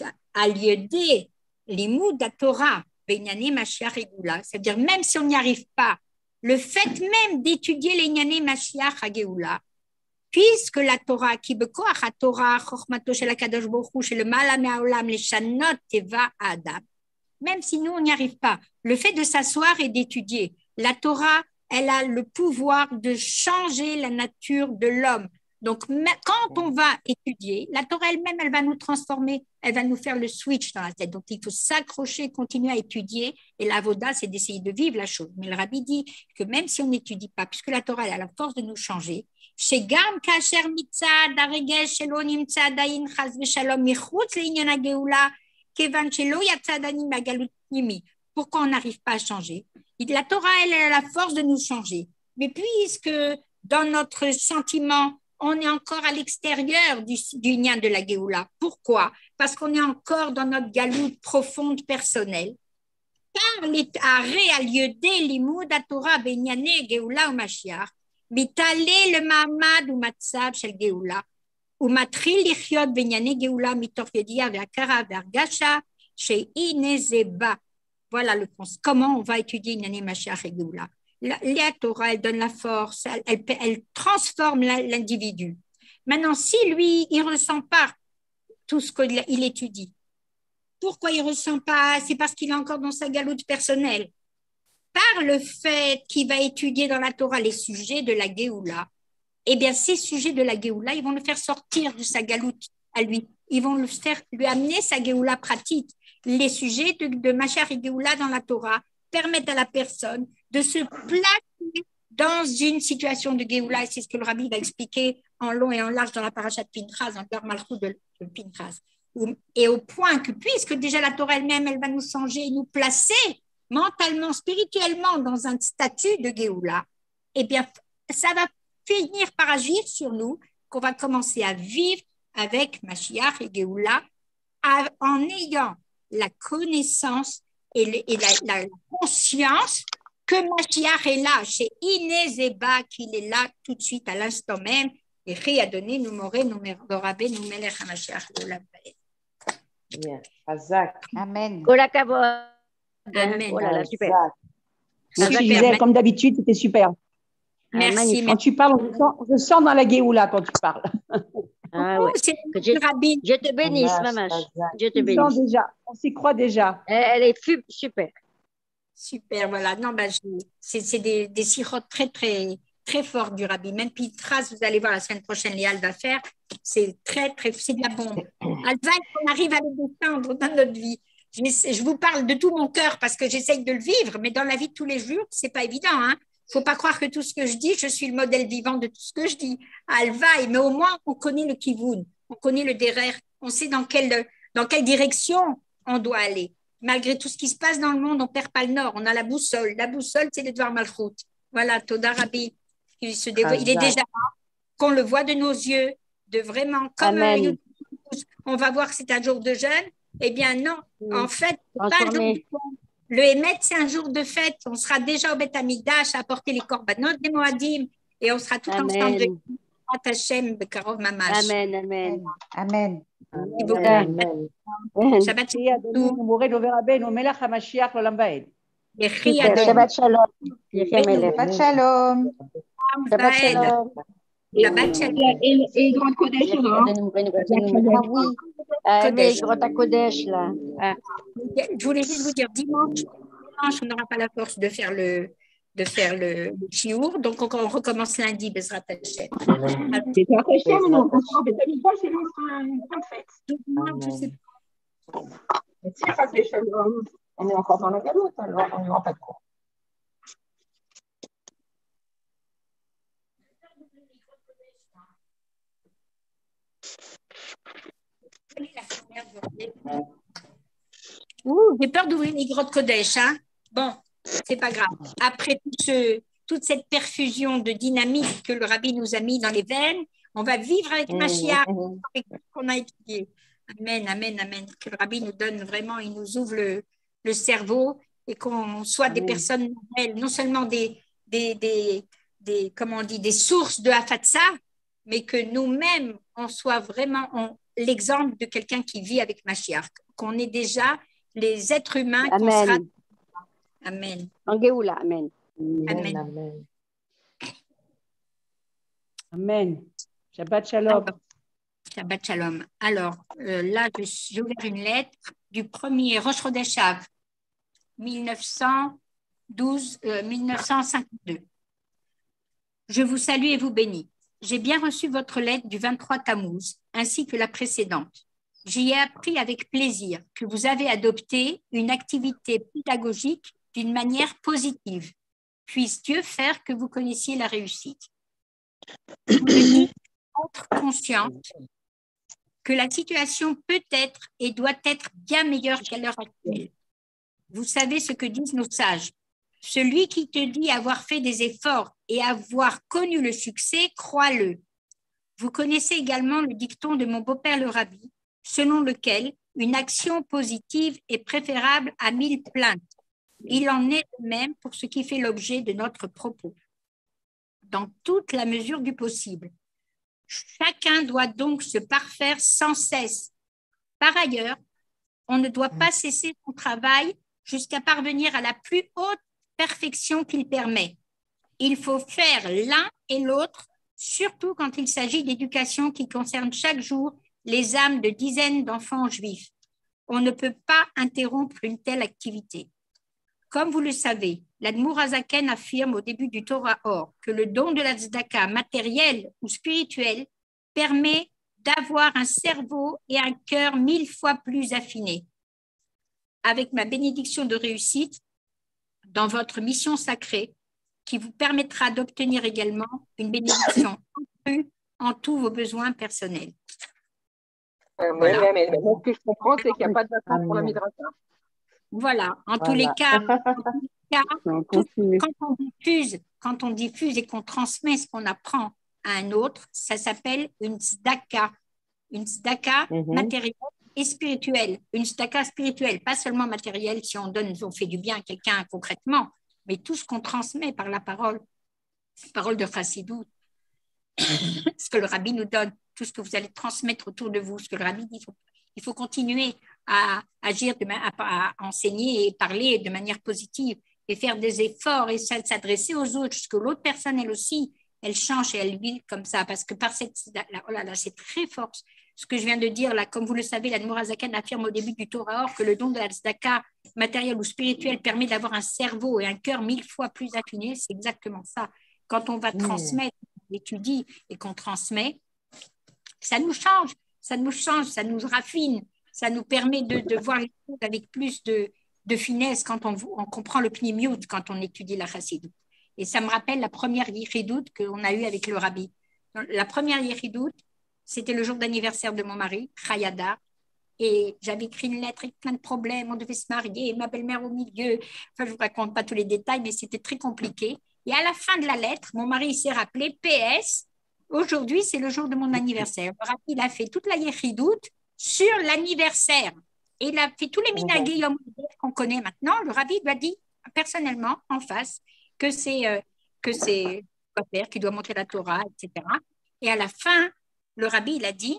à lieuder les mots de la Torah, Benyane Mashiach et Géoula, c'est-à-dire même si on n'y arrive pas, le fait même d'étudier les Nyane Mashiach à Géoula, puisque la Torah, qui bekoach la Torah, Chochmato shel HaKadosh Baruch Hu, shel Ma'ala me'haolam, les Shanot teva Adam, même si nous, on n'y arrive pas, le fait de s'asseoir et d'étudier, la Torah, elle a le pouvoir de changer la nature de l'homme. Donc, quand on va étudier, la Torah elle-même, elle va nous transformer, elle va nous faire le switch dans la tête. Donc, il faut s'accrocher, continuer à étudier. Et l'avoda, c'est d'essayer de vivre la chose. Mais le rabbi dit que même si on n'étudie pas, puisque la Torah, elle a la force de nous changer, chez Gam Kacher Mitzad, Aregesh, Shelo Nimtza Dayin, Chaz Veshalom, Michutz Le'inyan HaGeula, Kevan Shelo Yatza Dayin Bagalut Nimi. Pourquoi on n'arrive pas à changer? La Torah, elle a la force de nous changer. Mais puisque dans notre sentiment, on est encore à l'extérieur du lien de la Géoula. Pourquoi? Parce qu'on est encore dans notre galoute profonde personnelle. Par à réalieuder l'imoud à Torah benyane Géoula ou Mashiach, mitale le Mahamad ou Matzav shel Géoula, ou matril lichiot benyane Géoula mitoch yedia ve'akara ve'argasha chez Inezeba. Voilà le point. Comment on va étudier Inyane Mashiach et Géoula? La Torah, elle donne la force, elle transforme l'individu. Maintenant, si lui, il ne ressent pas tout ce qu'il étudie, pourquoi il ne ressent pas? C'est parce qu'il est encore dans sa galoute personnelle. Par le fait qu'il va étudier dans la Torah les sujets de la Géoula, eh bien, ces sujets de la Géoula, ils vont le faire sortir de sa galoute à lui. Ils vont lui amener sa Géoula pratique. Les sujets de Mashiach et Géoula dans la Torah permettent à la personne de se placer dans une situation de Géoula, et c'est ce que le rabbi va expliquer en long et en large dans la paracha de Pinchas, dans le Malchut de Pinchas. Et au point que, puisque déjà la Torah elle-même, elle va nous changer, nous placer mentalement, spirituellement dans un statut de Géoula, eh bien, ça va finir par agir sur nous, qu'on va commencer à vivre avec Mashiach et Géoula en ayant la connaissance et la conscience que Mashiach est là, chez Inezeba, qu'il est là tout de suite à l'instant même, et Ri a donné nous moré, nous rabé, nous melech à Mashiach de la Bien. Hazak. Amen. Kolakavod. Amen. Oh là là, super. Merci Super. Gisèle, comme d'habitude, c'était super. Merci. magnifique. Quand tu parles, je sens dans la Géoula quand tu parles. Ah ouais. C'est Que Dieu, le rabbi. Dieu te bénisse, Mamash, maman. Hazak. Dieu te Tu sens bénisse. déjà, on s'y croit déjà. Elle est super. Super, voilà. Non, ben, c'est des sirotes très, très, très fortes du rabbi. Même Pinchas, vous allez voir la semaine prochaine, Léa va faire. C'est très, très, c'est de la bombe. Alva, on arrive à le détendre dans notre vie. Je vous parle de tout mon cœur parce que j'essaye de le vivre, mais dans la vie de tous les jours, c'est pas évident. Hein. Faut pas croire que tout ce que je dis, je suis le modèle vivant de tout ce que je dis. Alva, mais au moins, on connaît le kivoun, on connaît le derrière, on sait dans quelle direction on doit aller. Malgré tout ce qui se passe dans le monde, on ne perd pas le nord. On a la boussole. La boussole, c'est les Dvar Malchut. Voilà, Toda Rabbi. Il est déjà là, qu'on le voit de nos yeux, de vraiment, comme Amen. on va voir que c'est un jour de jeûne. Eh bien, non. En fait, c'est pas un jour de Transformé. jeûne. Le Hémet, c'est un jour de fête. On sera déjà au Beth Amikdash à apporter les korbanot des Moadim et on sera tout ensemble Amen. de Hashem, Bekarov Mamash. Amen. Amen. Amen. Amen. Shabbat Et à donner Shalom. nous mourir, nous verra bien, nous melach HaMashiach l'olam baed. Et Ri Super. Adonai. Shabbat shalom. Yechem Melech. Shabbat shalom. Shabbat Vaed. shalom. Shabbat Shalom. Et Grande Kodesh, Ah oui. Ah, mais Grot HaKodesh, là. Ah. Je voulais juste vous dire, dimanche, on n'aura pas la force de faire le chiour, donc on recommence lundi, Bezrat Hashem. C'est un Hashem, non, on sera Beth Amikdash et là, on sera une grande fête. Je sais pas. Shabbat shalom. On est encore dans la galoute, alors on n'y va pas de cours. J'ai peur d'ouvrir les grottes Kodesh. Hein? Bon, c'est pas grave. Après toute cette perfusion de dynamique que le rabbi nous a mis dans les veines, on va vivre avec Mashiach, avec ce qu'on a étudié. Amen, amen, amen. Que le rabbi nous donne vraiment, il nous ouvre le cerveau et qu'on soit des personnes nouvelles, non seulement comment on dit, des sources de Hafatsa, mais que nous-mêmes, on soit vraiment l'exemple de quelqu'un qui vit avec Mashiach, qu'on est déjà les êtres humains qu'on sera. Amen. En Géoula, amen. Amen. Amen. Amen. Shabbat shalom. Shabbat shalom. Alors, là, j'ai ouvert une lettre du premier Rosh Chodesh Av, 1952. Je vous salue et vous bénis. J'ai bien reçu votre lettre du 23 Tammuz, ainsi que la précédente. J'y ai appris avec plaisir que vous avez adopté une activité pédagogique d'une manière positive. Puisse Dieu faire que vous connaissiez la réussite. Je vous dis être consciente que la situation peut être et doit être bien meilleure qu'à l'heure actuelle. Vous savez ce que disent nos sages. Celui qui te dit avoir fait des efforts et avoir connu le succès, crois-le. Vous connaissez également le dicton de mon beau-père le rabbi, selon lequel une action positive est préférable à 1000 plaintes. Il en est de même pour ce qui fait l'objet de notre propos. Dans toute la mesure du possible. Chacun doit donc se parfaire sans cesse. Par ailleurs, on ne doit pas cesser son travail jusqu'à parvenir à la plus haute perfection qu'il permet. Il faut faire l'un et l'autre, surtout quand il s'agit d'éducation qui concerne chaque jour les âmes de dizaines d'enfants juifs. On ne peut pas interrompre une telle activité. Comme vous le savez, l'Admour Hazaken affirme au début du Torah Or que le don de la tzedaka matériel ou spirituel permet d'avoir un cerveau et un cœur 1000 fois plus affinés. Avec ma bénédiction de réussite dans votre mission sacrée, qui vous permettra d'obtenir également une bénédiction accrue en tous vos besoins personnels. Voilà. Mais ce que je comprends, c'est qu'il n'y a pas de vacances pour la midrasha. Voilà, en tous les cas, quand on diffuse et qu'on transmet ce qu'on apprend à un autre, ça s'appelle une tzedaka matérielle et spirituelle. Une tzedaka spirituelle, pas seulement matérielle, si on fait du bien à quelqu'un concrètement, mais tout ce qu'on transmet par la parole de Chassidut, ce que le rabbi nous donne, tout ce que vous allez transmettre autour de vous, ce que le rabbi dit, il faut continuer à agir, à enseigner et parler de manière positive et faire des efforts et s'adresser aux autres, parce que l'autre personne, elle aussi, elle change et elle vit comme ça, parce que par cette, oh là là, c'est très fort. Ce que je viens de dire, là, comme vous le savez, l'Admour Hazaken affirme au début du Torah Or que le don de la tzedaka matériel ou spirituel permet d'avoir un cerveau et un cœur 1000 fois plus affinés. C'est exactement ça. Quand on va transmettre, on étudie et qu'on transmet, ça nous change, ça nous raffine, ça nous permet de voir les choses avec plus de finesse quand on comprend le pnimiout, quand on étudie la chassidut. Et ça me rappelle la première yichidout qu'on a eue avec le rabbi. La première yichidout, c'était le jour d'anniversaire de mon mari, Chayada, et j'avais écrit une lettre avec plein de problèmes, on devait se marier, ma belle-mère au milieu, enfin je ne vous raconte pas tous les détails, mais c'était très compliqué. Et à la fin de la lettre, mon mari s'est rappelé, PS, aujourd'hui c'est le jour de mon anniversaire. Le rabbi, il a fait toute la yichidout sur l'anniversaire. Et il a fait tous les minagé yom qu'on connaît maintenant. Le rabbi lui a dit personnellement, en face, que c'est père qui doit montrer la Torah, etc. Et à la fin, le rabbi, il a dit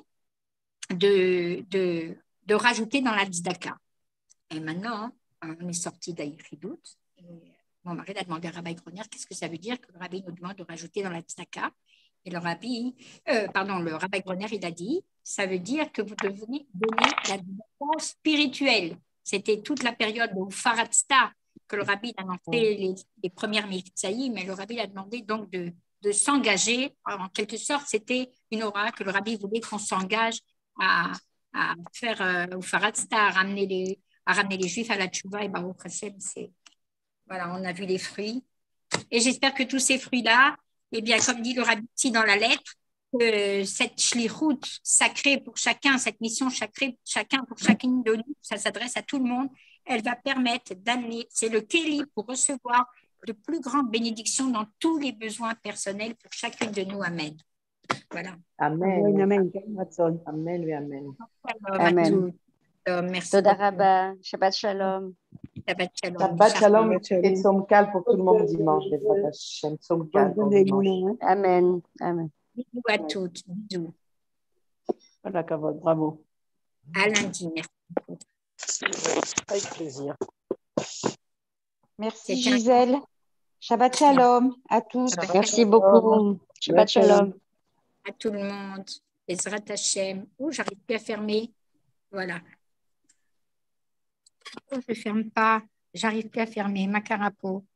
de rajouter dans la tzedaka. Et maintenant, on est sorti d'Aïchidout. Mon mari a demandé à Rabbi Groner qu'est-ce que ça veut dire que le rabbi nous demande de rajouter dans la tzedaka. Et le rabbi Groner, il a dit ça veut dire que vous devez donner la tzedaka spirituelle. C'était toute la période de Faratzta que le rabbi a lancé les premières mitzvahim, mais le rabbi a demandé donc de s'engager. En quelque sorte, c'était une aura que le rabbi voulait qu'on s'engage à faire au Faratzta, à ramener à ramener les Juifs à la tchouva. Et Baruch Hashem, voilà, on a vu les fruits. Et j'espère que tous ces fruits-là, eh bien, comme dit le rabbi ici dans la lettre, que cette shlichut sacrée pour chacun, cette mission sacrée chacun pour chacune de nous, ça s'adresse à tout le monde, elle va permettre d'amener, c'est le kéli pour recevoir de plus grandes bénédictions dans tous les besoins personnels pour chacune de nous. Amen. Voilà. Amen. Amen. Amen, oui, amen. Amen. Merci. Toda rabba. Shabbat shalom. Shabbat shalom. Shabbat shalom Shabbat shalom. et Tzom Kal pour tout le monde dimanche. Bezrat Hashem, Tzom Kal pour dimanche. Amen. Amen. Bisous à toutes. Bisous. Voilà, Kavod, bravo. À lundi. Merci. Avec plaisir. Merci Gisèle. Shabbat shalom à tous. Merci beaucoup. Shabbat shalom. À tout le monde. Bezrat Hashem. Oh, j'arrive plus à fermer. Voilà. Oh, je ne ferme pas. J'arrive plus à fermer ma carapo.